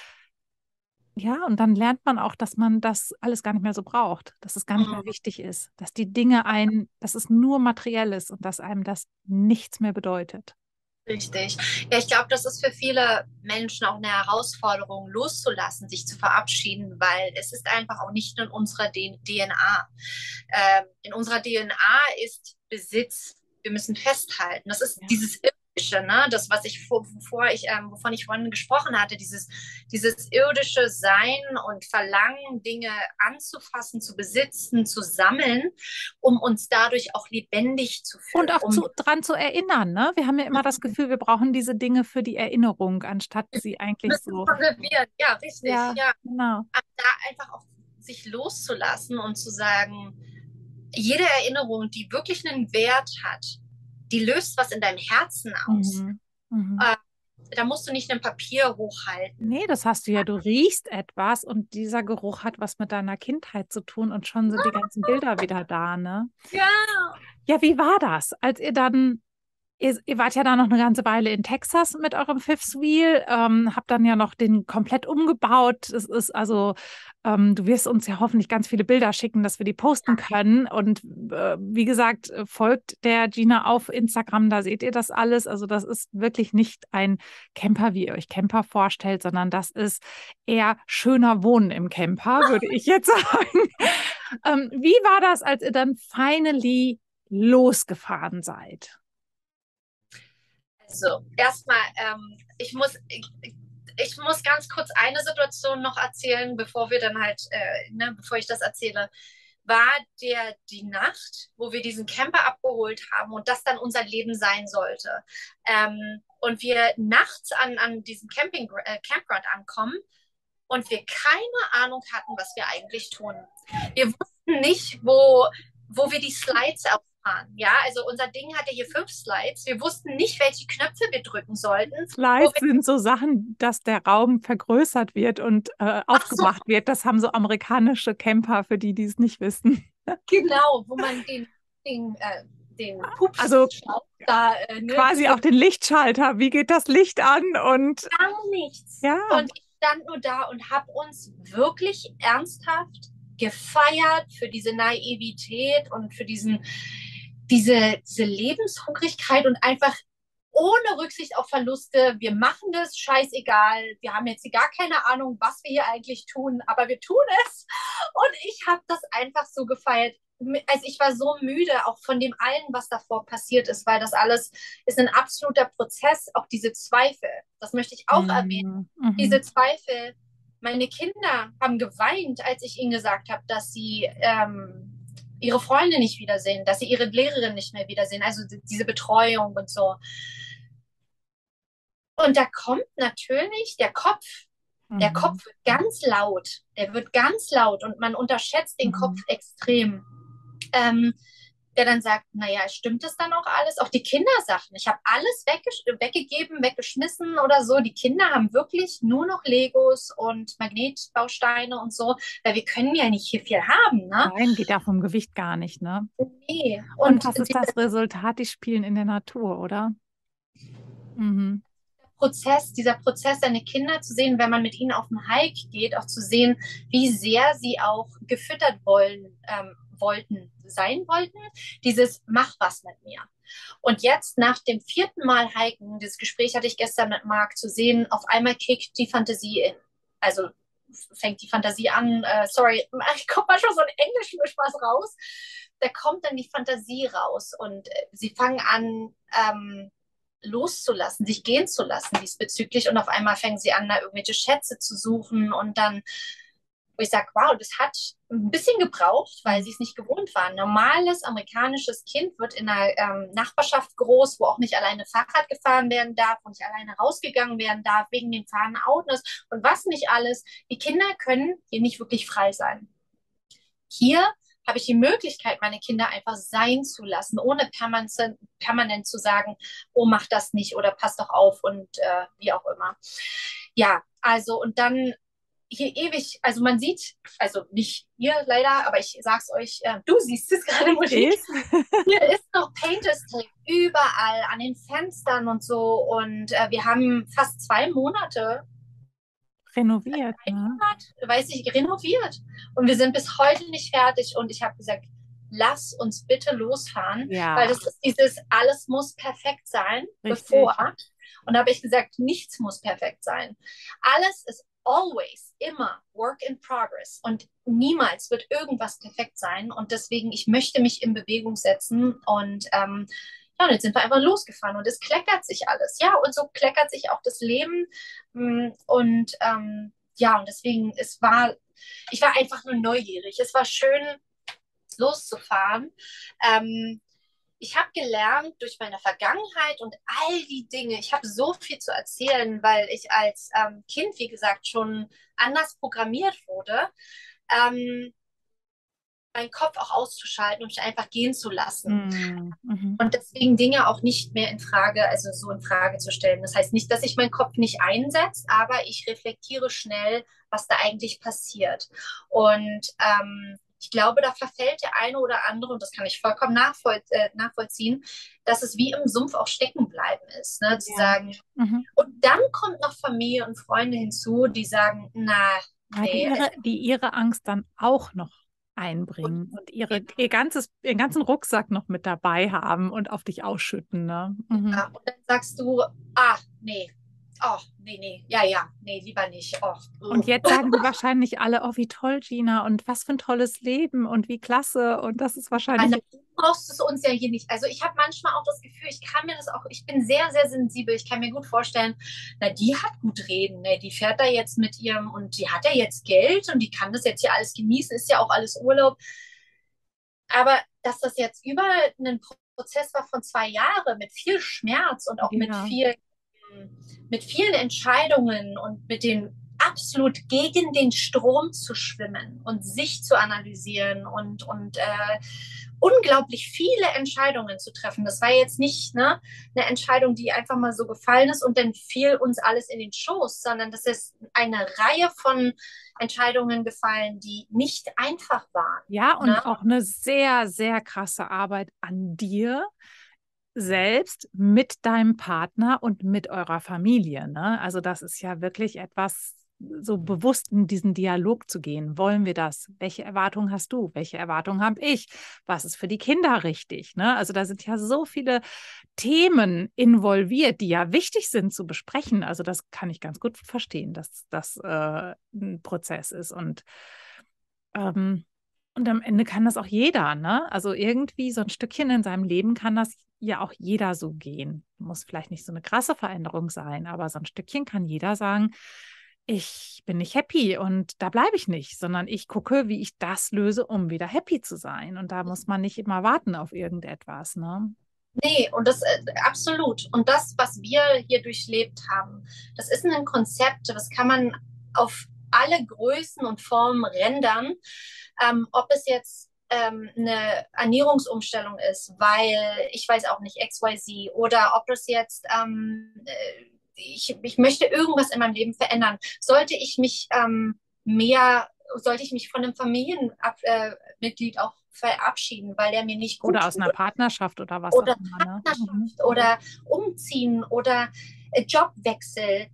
ja, und dann lernt man auch, dass man das alles gar nicht mehr so braucht, dass es gar nicht mehr Mhm. wichtig ist, dass die Dinge dass es nur materiell ist und dass einem das nichts mehr bedeutet. Richtig. Ja, ich glaube, das ist für viele Menschen auch eine Herausforderung, loszulassen, sich zu verabschieden, weil es ist einfach auch nicht in unserer DNA. In unserer DNA ist Besitz. Wir müssen festhalten. Das ist Ja. dieses ne? Das, was ich wovon ich vorhin gesprochen hatte, dieses irdische Sein und Verlangen, Dinge anzufassen, zu besitzen, zu sammeln, um uns dadurch auch lebendig zu fühlen. Und auch dran zu erinnern, ne? Wir haben ja immer das Gefühl, wir brauchen diese Dinge für die Erinnerung, anstatt sie eigentlich so. Ja, richtig, ja. Genau. Aber da einfach auch sich loszulassen und zu sagen, jede Erinnerung, die wirklich einen Wert hat, die löst was in deinem Herzen aus. Da musst du nicht ein Papier hochhalten. Nee, das hast du ja. Du riechst etwas und dieser Geruch hat was mit deiner Kindheit zu tun und schon sind die ganzen Bilder wieder da, ne? Ja. Ja, wie war das, als ihr dann ihr wart ja da noch eine ganze Weile in Texas mit eurem Fifth Wheel, habt dann ja noch den komplett umgebaut. Es ist also, du wirst uns ja hoffentlich ganz viele Bilder schicken, dass wir die posten können. Und wie gesagt, folgt der Gina auf Instagram, da seht ihr das alles. Also das ist wirklich nicht ein Camper, wie ihr euch Camper vorstellt, sondern das ist eher schöner Wohnen im Camper, würde ich jetzt sagen. Wie war das, als ihr dann finally losgefahren seid? Also erstmal, ich muss ganz kurz eine Situation noch erzählen, bevor wir dann halt, bevor ich das erzähle, war die Nacht, wo wir diesen Camper abgeholt haben und das dann unser Leben sein sollte. Und wir nachts an diesem Campground ankommen und wir keine Ahnung hatten, was wir eigentlich tun. Wir wussten nicht, wo wir die Slides auffahren. Ja, also unser Ding hatte hier 5 Slides. Wir wussten nicht, welche Knöpfe wir drücken sollten. Slides sind so Sachen, dass der Raum vergrößert wird und aufgemacht wird. Das haben so amerikanische Camper, für die es nicht wissen. Genau, wo man den Pups also quasi auch den Lichtschalter. Wie geht das Licht an? Und gar nichts. Ja. Und ich stand nur da und habe uns wirklich ernsthaft gefeiert für diese Naivität und für diese Lebenshungrigkeit und einfach ohne Rücksicht auf Verluste. Wir machen das, scheißegal. Wir haben jetzt gar keine Ahnung, was wir hier eigentlich tun, aber wir tun es. Und ich habe das einfach so gefeiert. Also ich war so müde, auch von dem allen, was davor passiert ist, weil das alles ist ein absoluter Prozess. Auch diese Zweifel, das möchte ich auch erwähnen. Diese Zweifel. Meine Kinder haben geweint, als ich ihnen gesagt habe, dass sie ihre Freunde nicht wiedersehen, dass sie ihre Lehrerin nicht mehr wiedersehen, also diese Betreuung und so. Und da kommt natürlich der Kopf. Der Kopf wird ganz laut. Der wird ganz laut und man unterschätzt den Kopf extrem. Der dann sagt, naja, stimmt das dann auch alles? Auch die Kindersachen. Ich habe alles weggegeben, weggeschmissen oder so. Die Kinder haben wirklich nur noch Legos und Magnetbausteine und so, weil wir können ja nicht hier viel haben, ne? Nein, geht ja vom Gewicht gar nicht, ne? Nee. Und was ist das Resultat? Die spielen in der Natur, oder? Dieser Prozess, seine Kinder zu sehen, wenn man mit ihnen auf den Hike geht, auch zu sehen, wie sehr sie auch gefüttert sein wollten, dieses mach was mit mir. Und jetzt nach dem 4. Mal Hiken, dieses Gespräch hatte ich gestern mit Marc, zu sehen, auf einmal kickt die Fantasie in. Also fängt die Fantasie an, ich komme mal schon so ein englischen Spaß raus, da kommt dann die Fantasie raus und sie fangen an, loszulassen, sich gehen zu lassen diesbezüglich und auf einmal fangen sie an, da irgendwelche Schätze zu suchen und dann wo ich sage, wow, das hat ein bisschen gebraucht, weil sie es nicht gewohnt waren. Ein normales amerikanisches Kind wird in einer Nachbarschaft groß, wo auch nicht alleine Fahrrad gefahren werden darf, wo nicht alleine rausgegangen werden darf, wegen den fahrenden Autos und was nicht alles. Die Kinder können hier nicht wirklich frei sein. Hier habe ich die Möglichkeit, meine Kinder einfach sein zu lassen, ohne permanent zu sagen, oh, mach das nicht oder pass doch auf und wie auch immer. Ja, also und dann hier ewig, also man sieht, also nicht ihr leider, aber ich sag's euch, du siehst es gerade, Musik. Hier ist noch Painters Tape überall an den Fenstern und so und wir haben fast 2 Monate renoviert. Renoviert. Und wir sind bis heute nicht fertig und ich habe gesagt, lass uns bitte losfahren, weil das ist dieses, alles muss perfekt sein, bevor. Und da habe ich gesagt, nichts muss perfekt sein. Alles ist always, immer work in progress und niemals wird irgendwas perfekt sein und deswegen, ich möchte mich in Bewegung setzen und Ja, und jetzt sind wir einfach losgefahren und es kleckert sich alles. Ja, und so kleckert sich auch das Leben. Und ja, und deswegen, ich war einfach nur neugierig. Es war schön, loszufahren. Ich habe gelernt durch meine Vergangenheit und all die Dinge, ich habe so viel zu erzählen, weil ich als Kind, wie gesagt, schon anders programmiert wurde, meinen Kopf auch auszuschalten und mich einfach gehen zu lassen. Mhm. Und deswegen Dinge auch nicht mehr in Frage, also so in Frage zu stellen. Das heißt nicht, dass ich meinen Kopf nicht einsetze, aber ich reflektiere schnell, was da eigentlich passiert. Und ich glaube, da verfällt der eine oder andere, und das kann ich vollkommen nachvollziehen, dass es wie im Sumpf auch stecken bleiben ist. Ne? Zu sagen, und dann kommt noch Familie und Freunde hinzu, die sagen, na, nee. Die ihre Angst dann auch noch einbringen und ihren ganzen Rucksack noch mit dabei haben und auf dich ausschütten. Ne? Ja, und dann sagst du, nee, oh, nee, nee, lieber nicht. Oh. Und jetzt sagen die wahrscheinlich alle, oh, wie toll, Gina, und was für ein tolles Leben und wie klasse. Und das ist wahrscheinlich. Du brauchst es uns ja hier nicht. Also ich habe manchmal auch das Gefühl, ich bin sehr, sehr sensibel. Ich kann mir gut vorstellen, na, die hat gut reden, ne? Die fährt da jetzt mit ihrem und die hat ja jetzt Geld und die kann das jetzt hier alles genießen, ist ja auch alles Urlaub. Aber dass das jetzt über einen Prozess war von 2 Jahren mit viel Schmerz und auch mit vielen Entscheidungen und mit dem absolut gegen den Strom zu schwimmen und sich zu analysieren und unglaublich viele Entscheidungen zu treffen. Das war jetzt nicht eine Entscheidung, die einfach mal so gefallen ist und dann fiel uns alles in den Schoß, sondern das ist eine Reihe von Entscheidungen gefallen, die nicht einfach waren. Ja, und auch eine sehr, sehr krasse Arbeit an dir selbst mit deinem Partner und mit eurer Familie. Ne? Also das ist ja wirklich etwas, so bewusst in diesen Dialog zu gehen. Wollen wir das? Welche Erwartungen hast du? Welche Erwartungen habe ich? Was ist für die Kinder richtig? Ne? Also da sind ja so viele Themen involviert, die ja wichtig sind zu besprechen. Also das kann ich ganz gut verstehen, dass das ein Prozess ist. Und am Ende kann das auch jeder, ne? Also irgendwie so ein Stückchen in seinem Leben kann das ja auch jeder so gehen. Muss vielleicht nicht so eine krasse Veränderung sein, aber so ein Stückchen kann jeder sagen, ich bin nicht happy und da bleibe ich nicht, sondern ich gucke, wie ich das löse, um wieder happy zu sein. Und da muss man nicht immer warten auf irgendetwas, ne? Nee, und das absolut. Und das, was wir hier durchlebt haben, das ist ein Konzept, das kann man auf alle Größen und Formen rendern. Ob es jetzt eine Ernährungsumstellung ist, weil ich weiß auch nicht, XYZ, oder ob das jetzt ich möchte irgendwas in meinem Leben verändern. Sollte ich mich von einem Familienmitglied auch verabschieden, weil der mir nicht gut Oder aus einer Partnerschaft oder was auch immer. Ne? Oder umziehen oder Jobwechsel.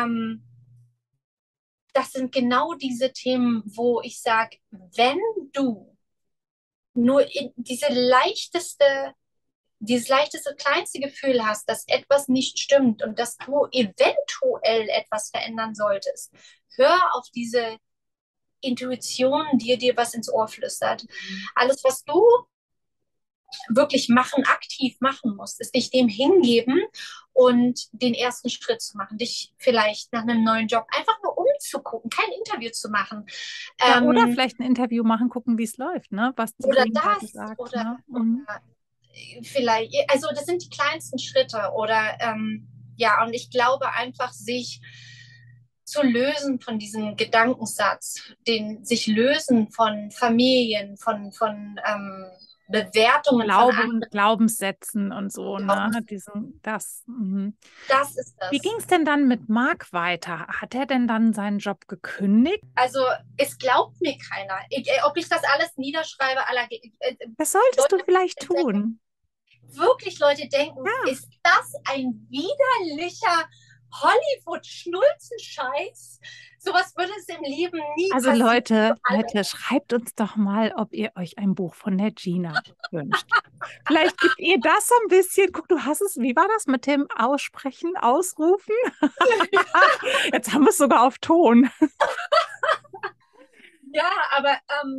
Das sind genau diese Themen, wo ich sage, wenn du nur dieses leichteste, kleinste Gefühl hast, dass etwas nicht stimmt und dass du eventuell etwas verändern solltest, hör auf diese Intuition, die dir was ins Ohr flüstert. Alles, was du wirklich aktiv machen musst, ist dich dem hingeben und den ersten Schritt zu machen, dich vielleicht nach einem neuen Job einfach nur umzugucken, kein Interview zu machen. Ja, oder vielleicht ein Interview machen, gucken, wie es läuft, ne? Was die oder Gegenseite das, sagt, oder, ne? oder vielleicht, also das sind die kleinsten Schritte oder ja, und ich glaube einfach, sich zu lösen von diesem Gedankensatz, sich lösen von Familien, von Bewertungen von Glaubenssätzen und so, ne? Das ist das. Wie ging es denn dann mit Marc weiter? Hat er denn dann seinen Job gekündigt? Also es glaubt mir keiner. Ob ich das alles niederschreibe, das solltest du vielleicht tun. Wirklich Leute denken, ist das ein widerlicher Hollywood-Schnulzenscheiß? Sowas würde es im Leben nie passieren. Also Leute, schreibt uns doch mal, ob ihr euch ein Buch von der Gina wünscht. Vielleicht gibt ihr das ein bisschen. Guck, du hast es, wie war das mit dem Aussprechen, Ausrufen? Jetzt haben wir es sogar auf Ton. Ja, aber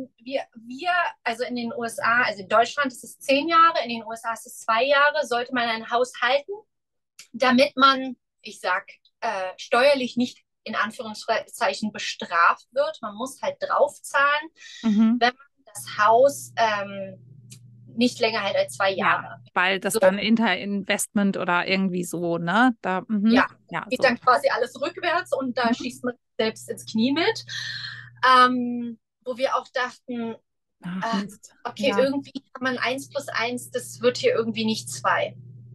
also in den USA, also in Deutschland ist es 10 Jahre, in den USA ist es 2 Jahre, sollte man ein Haus halten, damit man, ich sag, steuerlich nicht in Anführungszeichen bestraft wird. Man muss halt draufzahlen, wenn man das Haus nicht länger hält als 2 Jahre. Ja, weil das So, dann Interinvestment oder irgendwie so, ne? Da, ja, ja, geht so. dann quasi alles rückwärts und da schießt man selbst ins Knie mit. Wo wir auch dachten, Ach, Mist. okay, Ja. irgendwie kann man 1 + 1, das wird hier irgendwie nicht 2.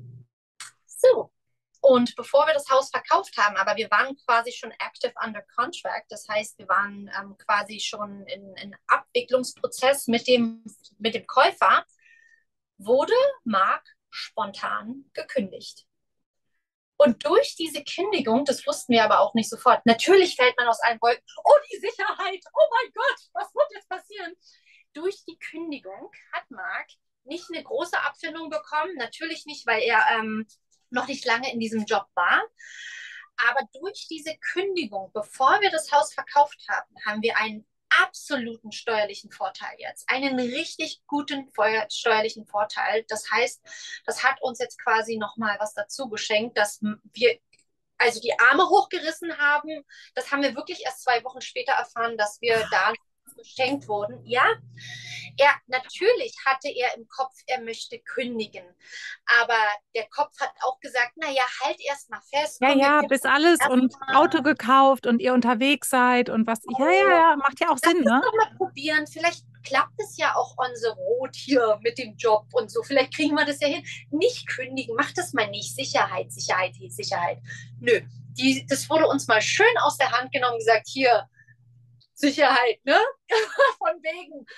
So. Und bevor wir das Haus verkauft haben, aber wir waren quasi schon active under contract, das heißt, wir waren quasi schon in Abwicklungsprozess mit dem Käufer, wurde Marc spontan gekündigt. Und durch diese Kündigung, das wussten wir aber auch nicht sofort, natürlich fällt man aus allen Wolken, oh, die Sicherheit, oh mein Gott, was wird jetzt passieren? Durch die Kündigung hat Marc nicht eine große Abfindung bekommen, natürlich nicht, weil er noch nicht lange in diesem Job war, aber durch diese Kündigung, bevor wir das Haus verkauft haben, haben wir einen absoluten steuerlichen Vorteil jetzt. Einen richtig guten steuerlichen Vorteil. Das heißt, das hat uns jetzt quasi nochmal was dazu geschenkt, dass wir also die Arme hochgerissen haben. Das haben wir wirklich erst 2 Wochen später erfahren, dass wir da geschenkt wurden. Ja, natürlich hatte er im Kopf, er möchte kündigen. Aber der Kopf hat auch gesagt, naja, halt erst mal fest. Ja, Komm, ja, bis alles und Auto gekauft und ihr unterwegs seid und was. Ja, macht ja auch Sinn, ne? Doch mal probieren. Vielleicht klappt es ja auch on the road hier mit dem Job und so. Vielleicht kriegen wir das ja hin. Nicht kündigen, mach das mal nicht. Sicherheit, Sicherheit, Sicherheit. Nö, das wurde uns mal schön aus der Hand genommen, gesagt, hier, Sicherheit, ne? Von wegen,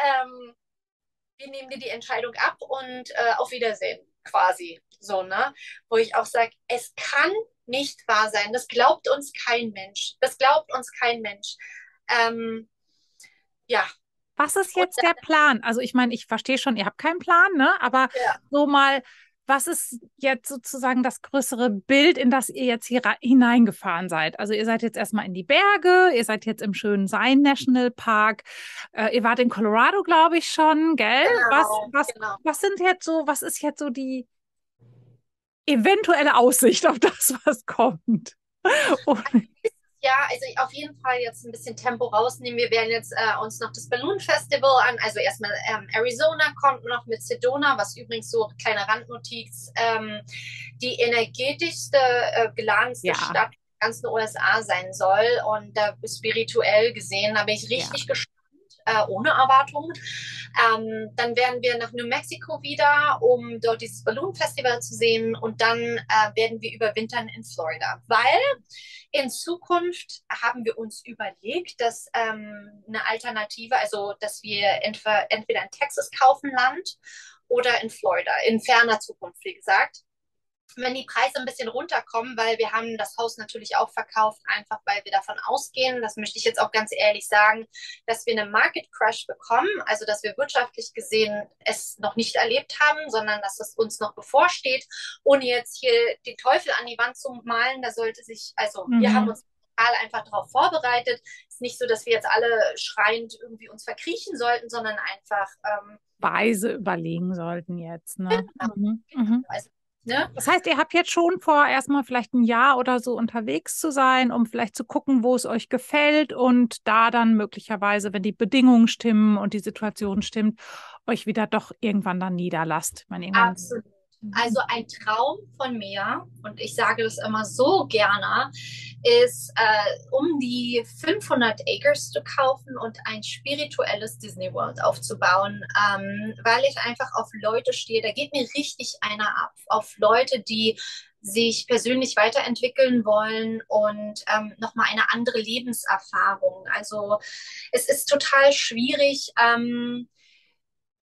wir nehmen dir die Entscheidung ab und auf Wiedersehen, quasi. So, ne? Wo ich auch sage, es kann nicht wahr sein. Das glaubt uns kein Mensch. Das glaubt uns kein Mensch. Ja. Was ist jetzt der Plan? Also ich meine, ich verstehe schon, ihr habt keinen Plan, ne? Aber Ja. so mal, was ist jetzt sozusagen das größere Bild, in das ihr jetzt hier hineingefahren seid? Also ihr seid jetzt erstmal in die Berge, ihr seid jetzt im schönen Zion National Park, ihr wart in Colorado, glaube ich schon, gell? Genau. Was ist jetzt so die eventuelle Aussicht auf das, was kommt? Ja, also auf jeden Fall jetzt ein bisschen Tempo rausnehmen. Wir werden jetzt uns noch das Balloon Festival an, also erstmal Arizona kommt noch mit Sedona, was übrigens so kleine Randnotiz, die energetischste, geladenste Stadt der ganzen USA sein soll. Und da spirituell gesehen, da bin ich richtig gespannt. Ohne Erwartungen. Dann werden wir nach New Mexico wieder, um dort dieses Balloon Festival zu sehen. Und dann werden wir überwintern in Florida. Weil in Zukunft haben wir uns überlegt, dass eine Alternative, also dass wir entweder in Texas kaufen Land oder in Florida, in ferner Zukunft, wie gesagt. Wenn die Preise ein bisschen runterkommen, weil wir haben das Haus natürlich auch verkauft, einfach weil wir davon ausgehen, das möchte ich jetzt auch ganz ehrlich sagen, dass wir einen Market Crash bekommen, also dass wir wirtschaftlich gesehen es noch nicht erlebt haben, sondern dass es uns noch bevorsteht, ohne jetzt hier den Teufel an die Wand zu malen. Da sollte sich, also wir haben uns einfach darauf vorbereitet. Es ist nicht so, dass wir jetzt alle schreiend irgendwie uns verkriechen sollten, sondern einfach weise überlegen sollten jetzt. Ne? Also, ne? Das heißt, ihr habt jetzt schon vor, erstmal vielleicht ein Jahr oder so unterwegs zu sein, um vielleicht zu gucken, wo es euch gefällt und da dann möglicherweise, wenn die Bedingungen stimmen und die Situation stimmt, euch wieder doch irgendwann dann niederlasst. Ich meine, Absolut. Also ein Traum von mir, und ich sage das immer so gerne, ist, um die 500 Acres zu kaufen und ein spirituelles Disney World aufzubauen, weil ich einfach auf Leute stehe. Da geht mir richtig einer ab, auf Leute, die sich persönlich weiterentwickeln wollen und nochmal eine andere Lebenserfahrung. Also es ist total schwierig,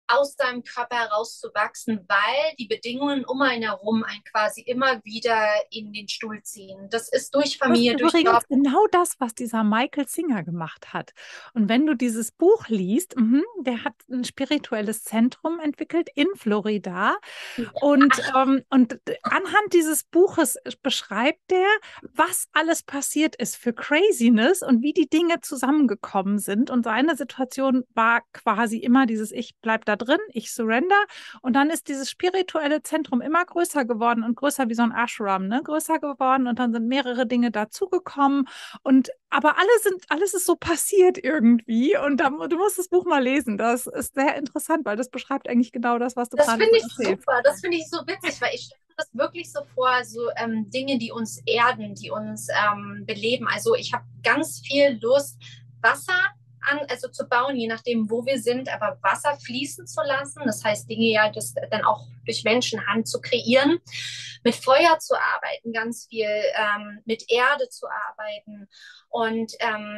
aus seinem Körper herauszuwachsen, weil die Bedingungen um einen herum einen quasi immer wieder in den Stuhl ziehen. Das ist durch Das ist Familie, durch übrigens Job. genau das, was dieser Michael Singer gemacht hat. Und wenn du dieses Buch liest, der hat ein spirituelles Zentrum entwickelt in Florida. Und anhand dieses Buches beschreibt er, was alles passiert ist für Craziness und wie die Dinge zusammengekommen sind. Und seine Situation war quasi immer dieses, ich bleib da drin, ich surrender. Und dann ist dieses spirituelle Zentrum immer größer geworden und größer wie so ein Ashram, ne? Größer geworden. Und dann sind mehrere Dinge dazugekommen. Aber alles ist so passiert irgendwie. Und du musst das Buch mal lesen. Das ist sehr interessant, weil das beschreibt eigentlich genau das, was du Das gerade so finde ich erzählst. super, das finde ich so witzig, weil ich stelle mir das wirklich so vor, so Dinge, die uns erden, die uns beleben. Also ich habe ganz viel Lust, Wasser also zu bauen, je nachdem, wo wir sind, aber Wasser fließen zu lassen. Das heißt, Dinge ja das dann auch durch Menschenhand zu kreieren, mit Feuer zu arbeiten, ganz viel mit Erde zu arbeiten und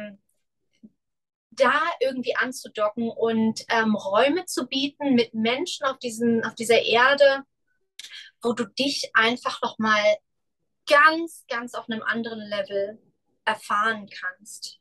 da irgendwie anzudocken und Räume zu bieten mit Menschen auf dieser Erde, wo du dich einfach nochmal ganz, ganz auf einem anderen Level erfahren kannst.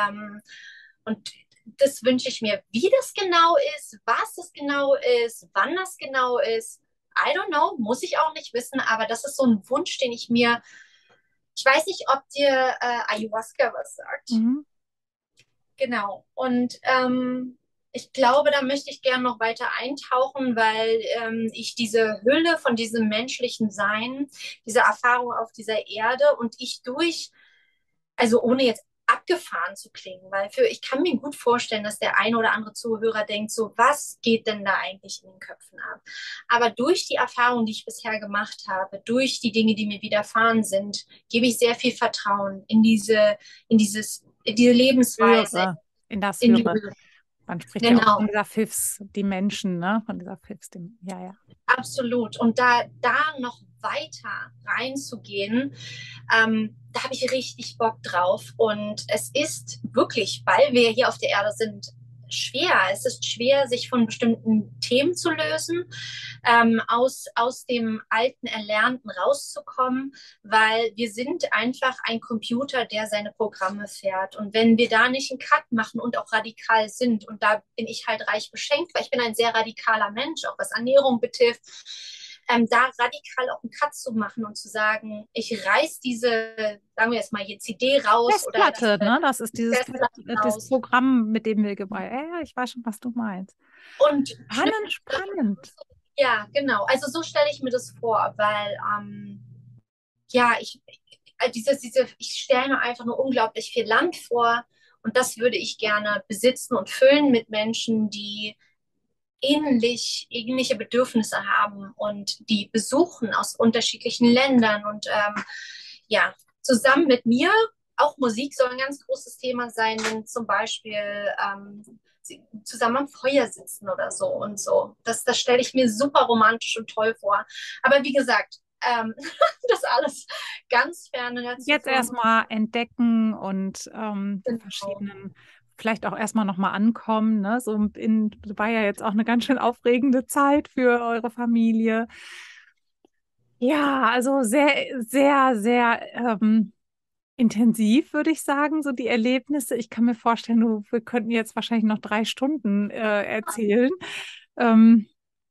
Und das wünsche ich mir. Wie das genau ist, was es genau ist, wann das genau ist, I don't know, muss ich auch nicht wissen, aber das ist so ein Wunsch, den ich weiß nicht, ob dir Ayahuasca was sagt. Mhm. Genau. Und ich glaube, da möchte ich gerne noch weiter eintauchen, weil ich diese Hülle von diesem menschlichen Sein, diese Erfahrung auf dieser Erde und also ohne jetzt abgefahren zu klingen, weil ich kann mir gut vorstellen, dass der eine oder andere Zuhörer denkt, so, was geht denn da eigentlich in den Köpfen ab? Aber durch die Erfahrung, die ich bisher gemacht habe, durch die Dinge, die mir widerfahren sind, gebe ich sehr viel Vertrauen in diese Lebensweise, Höhere, in das in die Höhere. Höhe. Man spricht ja auch Genau, von dieser Fifths Dimension, ne? Von dieser Fifths Dimension. Ja, ja. absolut. Und da noch weiter reinzugehen, da habe ich richtig Bock drauf. Und es ist wirklich, weil wir hier auf der Erde sind, schwer. Es ist schwer, sich von bestimmten Themen zu lösen, aus dem alten Erlernten rauszukommen, weil wir sind einfach ein Computer, der seine Programme fährt. Und wenn wir da nicht einen Cut machen und auch radikal sind, und da bin ich halt reich beschenkt, weil ich bin ein sehr radikaler Mensch, auch was Ernährung betrifft, da radikal auch einen Cut zu machen und zu sagen, ich reiß diese, sagen wir jetzt mal hier CD raus oder Festplatte, ne? Das ist das raus. Programm, mit dem wir gebracht. Ja, ich weiß schon, was du meinst. Und Spannend. ja, genau. Also so stelle ich mir das vor, weil ja, ich stelle mir einfach nur unglaublich viel Land vor und das würde ich gerne besitzen und füllen mit Menschen, die ähnliche Bedürfnisse haben und die besuchen aus unterschiedlichen Ländern und ja, zusammen mit mir, auch Musik soll ein ganz großes Thema sein, wenn zum Beispiel sie zusammen am Feuer sitzen oder so und so. Das stelle ich mir super romantisch und toll vor. Aber wie gesagt, das alles ganz ferne der Jetzt Zukunft. erstmal entdecken und die Genau. verschiedenen, vielleicht auch erstmal nochmal ankommen. Ne? War ja jetzt auch eine ganz schön aufregende Zeit für eure Familie. Ja, also sehr, sehr, sehr intensiv, würde ich sagen, so die Erlebnisse. Ich kann mir vorstellen, wir könnten jetzt wahrscheinlich noch 3 Stunden erzählen. Ähm,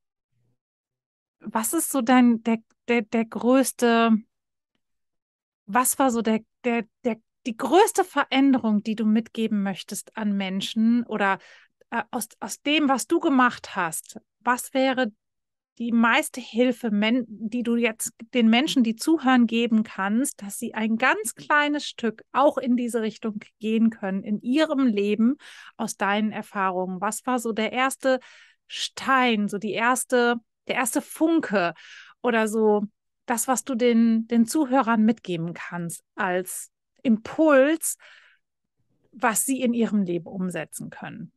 Was ist so der größte, was war so die größte Veränderung, die du mitgeben möchtest an Menschen oder aus dem, was du gemacht hast? Was wäre die meiste Hilfe, die du jetzt den Menschen, die zuhören, geben kannst, dass sie ein ganz kleines Stück auch in diese Richtung gehen können, in ihrem Leben aus deinen Erfahrungen? Was war so der erste Stein, so der erste Funke oder so das, was du den Zuhörern mitgeben kannst als Impuls, was sie in ihrem Leben umsetzen können?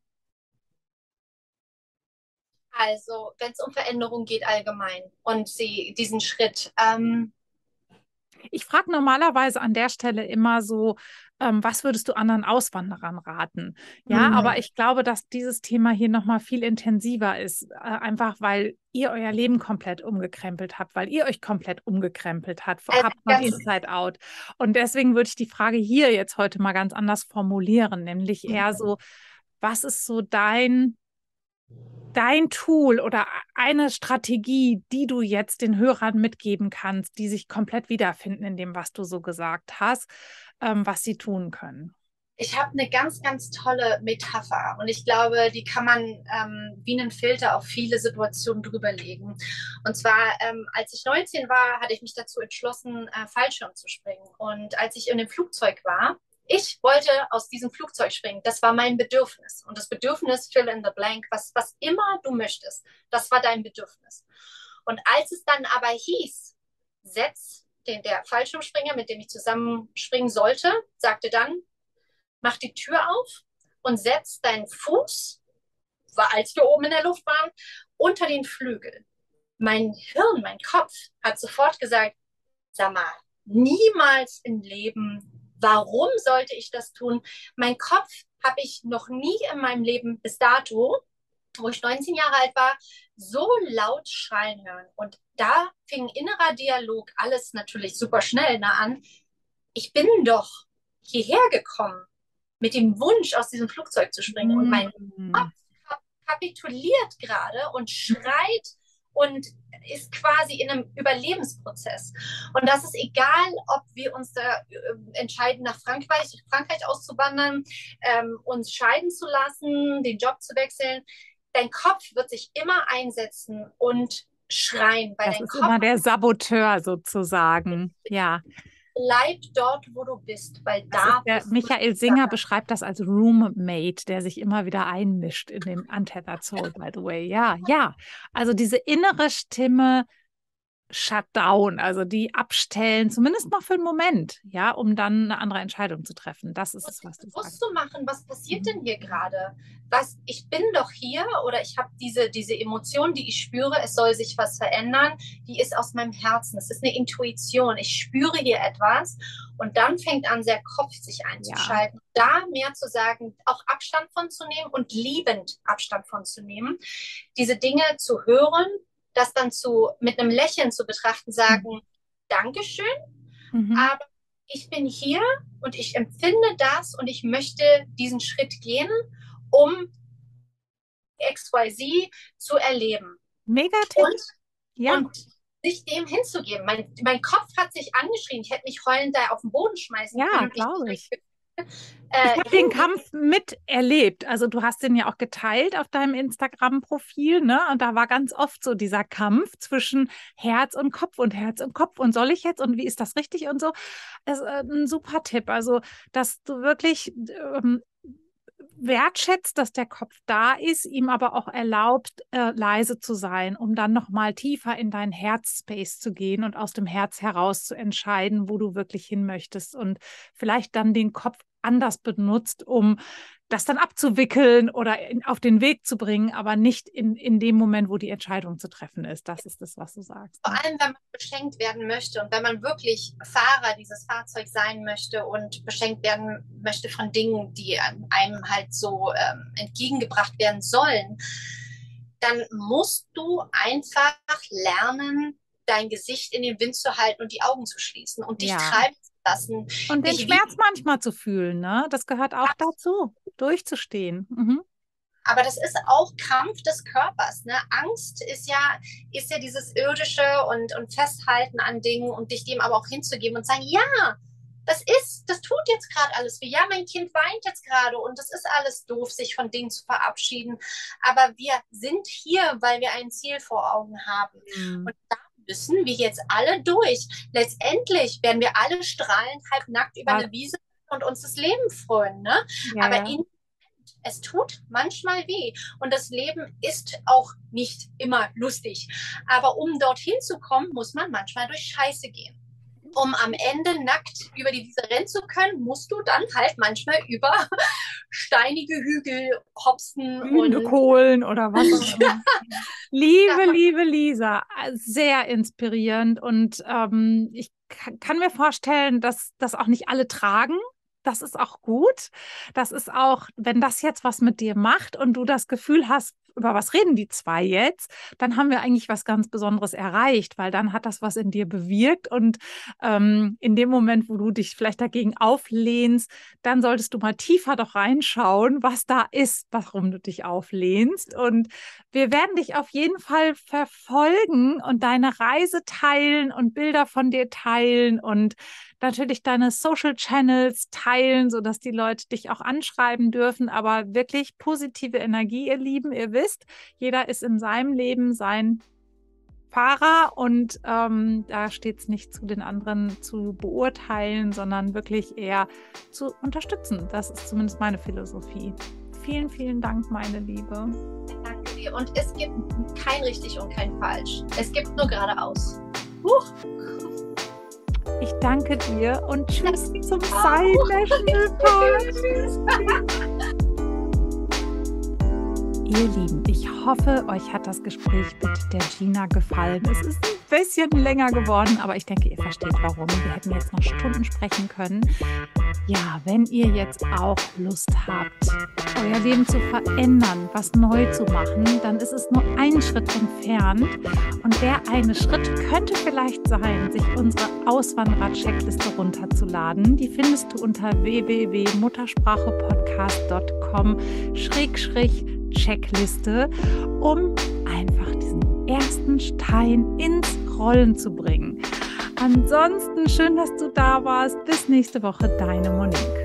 Also, wenn es um Veränderung geht allgemein und sie diesen Schritt, Ich frage normalerweise an der Stelle immer so, was würdest du anderen Auswanderern raten? Ja, aber ich glaube, dass dieses Thema hier nochmal viel intensiver ist, einfach weil ihr euer Leben komplett umgekrempelt habt, weil ihr euch komplett umgekrempelt habt von Inside Out. Und deswegen würde ich die Frage hier jetzt heute mal ganz anders formulieren, nämlich eher so, was ist so dein Tool oder eine Strategie, die du jetzt den Hörern mitgeben kannst, die sich komplett wiederfinden in dem, was du so gesagt hast, was sie tun können? Ich habe eine ganz, ganz tolle Metapher und ich glaube, die kann man wie einen Filter auf viele Situationen drüberlegen. Und zwar, als ich 19 war, hatte ich mich dazu entschlossen, Fallschirm zu springen. Und als ich in dem Flugzeug war, ich wollte aus diesem Flugzeug springen. Das war mein Bedürfnis. Und das Bedürfnis, fill in the blank, was immer du möchtest, das war dein Bedürfnis. Und als es dann aber hieß, der Fallschirmspringer, mit dem ich zusammen springen sollte, sagte dann, mach die Tür auf und setz deinen Fuß, als wir oben in der Luft waren, unter den Flügel. Mein Hirn, mein Kopf hat sofort gesagt, sag mal, niemals im Leben, warum sollte ich das tun? Mein Kopf habe ich noch nie in meinem Leben bis dato, wo ich 19 Jahre alt war, so laut schreien hören. Und da fing innerer Dialog, alles natürlich super schnell an. Ich bin doch hierher gekommen mit dem Wunsch, aus diesem Flugzeug zu springen. Und mein Kopf kapituliert gerade und schreit und ist quasi in einem Überlebensprozess. Und das ist egal, ob wir uns da entscheiden, nach Frankreich auszuwandern, uns scheiden zu lassen, den Job zu wechseln. Dein Kopf wird sich immer einsetzen und schreien. Das ist immer der Saboteur sozusagen, ja. Bleib dort, wo du bist, weil da der Michael Singer beschreibt das als Roommate, der sich immer wieder einmischt in den Untethered Soul, by the way. Ja, ja. Also diese innere Stimme Shutdown, also die abstellen, zumindest mal für einen Moment, ja, um dann eine andere Entscheidung zu treffen. Das ist es, was du sagst. Zu machen, was passiert denn hier gerade? Ich bin doch hier oder ich habe diese Emotion, die ich spüre, es soll sich was verändern, die ist aus meinem Herzen. Es ist eine Intuition. Ich spüre hier etwas und dann fängt an, der Kopf sich einzuschalten. Ja. Da mehr zu sagen, auch Abstand von zu nehmen und liebend Abstand von zu nehmen. Diese Dinge zu hören, das dann mit einem Lächeln zu betrachten, sagen, Dankeschön, aber ich bin hier und ich empfinde das und ich möchte diesen Schritt gehen, um XYZ zu erleben. Mega Tipp. Und sich dem hinzugeben. Mein Kopf hat sich angeschrien, ich hätte mich heulend da auf den Boden schmeißen können. Ja, glaube ich. Ich habe den Kampf miterlebt. Also du hast den ja auch geteilt auf deinem Instagram-Profil, ne? Und da war ganz oft so dieser Kampf zwischen Herz und Kopf und Herz und Kopf. Und soll ich jetzt und wie ist das richtig und so? Das ist ein super Tipp. Also, dass du wirklich wertschätzt, dass der Kopf da ist, ihm aber auch erlaubt, leise zu sein, um dann nochmal tiefer in deinen Herzspace zu gehen und aus dem Herz heraus zu entscheiden, wo du wirklich hin möchtest und vielleicht dann den Kopf anders benutzt, um das dann abzuwickeln oder auf den Weg zu bringen, aber nicht in dem Moment, wo die Entscheidung zu treffen ist. Das ist das, was du sagst. Vor allem, wenn man beschenkt werden möchte und wenn man wirklich Fahrer dieses Fahrzeugs sein möchte und beschenkt werden möchte von Dingen, die einem halt so entgegengebracht werden sollen, dann musst du einfach lernen, dein Gesicht in den Wind zu halten und die Augen zu schließen und dich treiben zu lassen. Und den Schmerz manchmal zu fühlen, ne? Das gehört auch dazu, durchzustehen. Aber das ist auch Kampf des Körpers. Ne? Angst ist ja dieses Irdische und Festhalten an Dingen und dich dem aber auch hinzugeben und sagen, ja, das tut jetzt gerade alles weh. Ja, mein Kind weint jetzt gerade und das ist alles doof, sich von Dingen zu verabschieden. Aber wir sind hier, weil wir ein Ziel vor Augen haben. Und da müssen wir jetzt alle durch. Letztendlich werden wir alle strahlend, halbnackt über eine Wiese und uns das Leben freuen. Ne? Ja, aber es tut manchmal weh. Und das Leben ist auch nicht immer lustig. Aber um dorthin zu kommen, muss man manchmal durch Scheiße gehen. Um am Ende nackt über die Wiese rennen zu können, musst du dann halt manchmal über steinige Hügel hopsen. Und Kohlen oder was auch immer. Liebe Lisa, sehr inspirierend und ich kann mir vorstellen, dass das auch nicht alle tragen. Das ist auch gut. Das ist auch, wenn das jetzt was mit dir macht und du das Gefühl hast, über was reden die zwei jetzt, dann haben wir eigentlich was ganz Besonderes erreicht, weil dann hat das was in dir bewirkt und in dem Moment, wo du dich vielleicht dagegen auflehnst, dann solltest du mal tiefer doch reinschauen, was da ist, warum du dich auflehnst. Und wir werden dich auf jeden Fall verfolgen und deine Reise teilen und Bilder von dir teilen und natürlich deine Social Channels teilen, sodass die Leute dich auch anschreiben dürfen, aber wirklich positive Energie, ihr Lieben, ihr wisst, jeder ist in seinem Leben sein Fahrer und da steht es nicht zu den anderen zu beurteilen, sondern wirklich eher zu unterstützen. Das ist zumindest meine Philosophie. Vielen, vielen Dank, meine Liebe. Danke dir. Und es gibt kein richtig und kein falsch. Es gibt nur geradeaus. Huch! Ich danke dir und tschüss zum Silent National Park. Ihr Lieben, ich hoffe, euch hat das Gespräch mit der Gina gefallen. Es ist ein bisschen länger geworden, aber ich denke, ihr versteht warum. Wir hätten jetzt noch Stunden sprechen können. Ja, wenn ihr jetzt auch Lust habt, euer Leben zu verändern, was neu zu machen, dann ist es nur ein Schritt entfernt. Und der eine Schritt könnte vielleicht sein, sich unsere Auswanderer-Checkliste runterzuladen. Die findest du unter www.muttersprachepodcast.com/Checkliste, um einfach diesen ersten Stein ins Rollen zu bringen. Ansonsten schön, dass du da warst. Bis nächste Woche, deine Monique.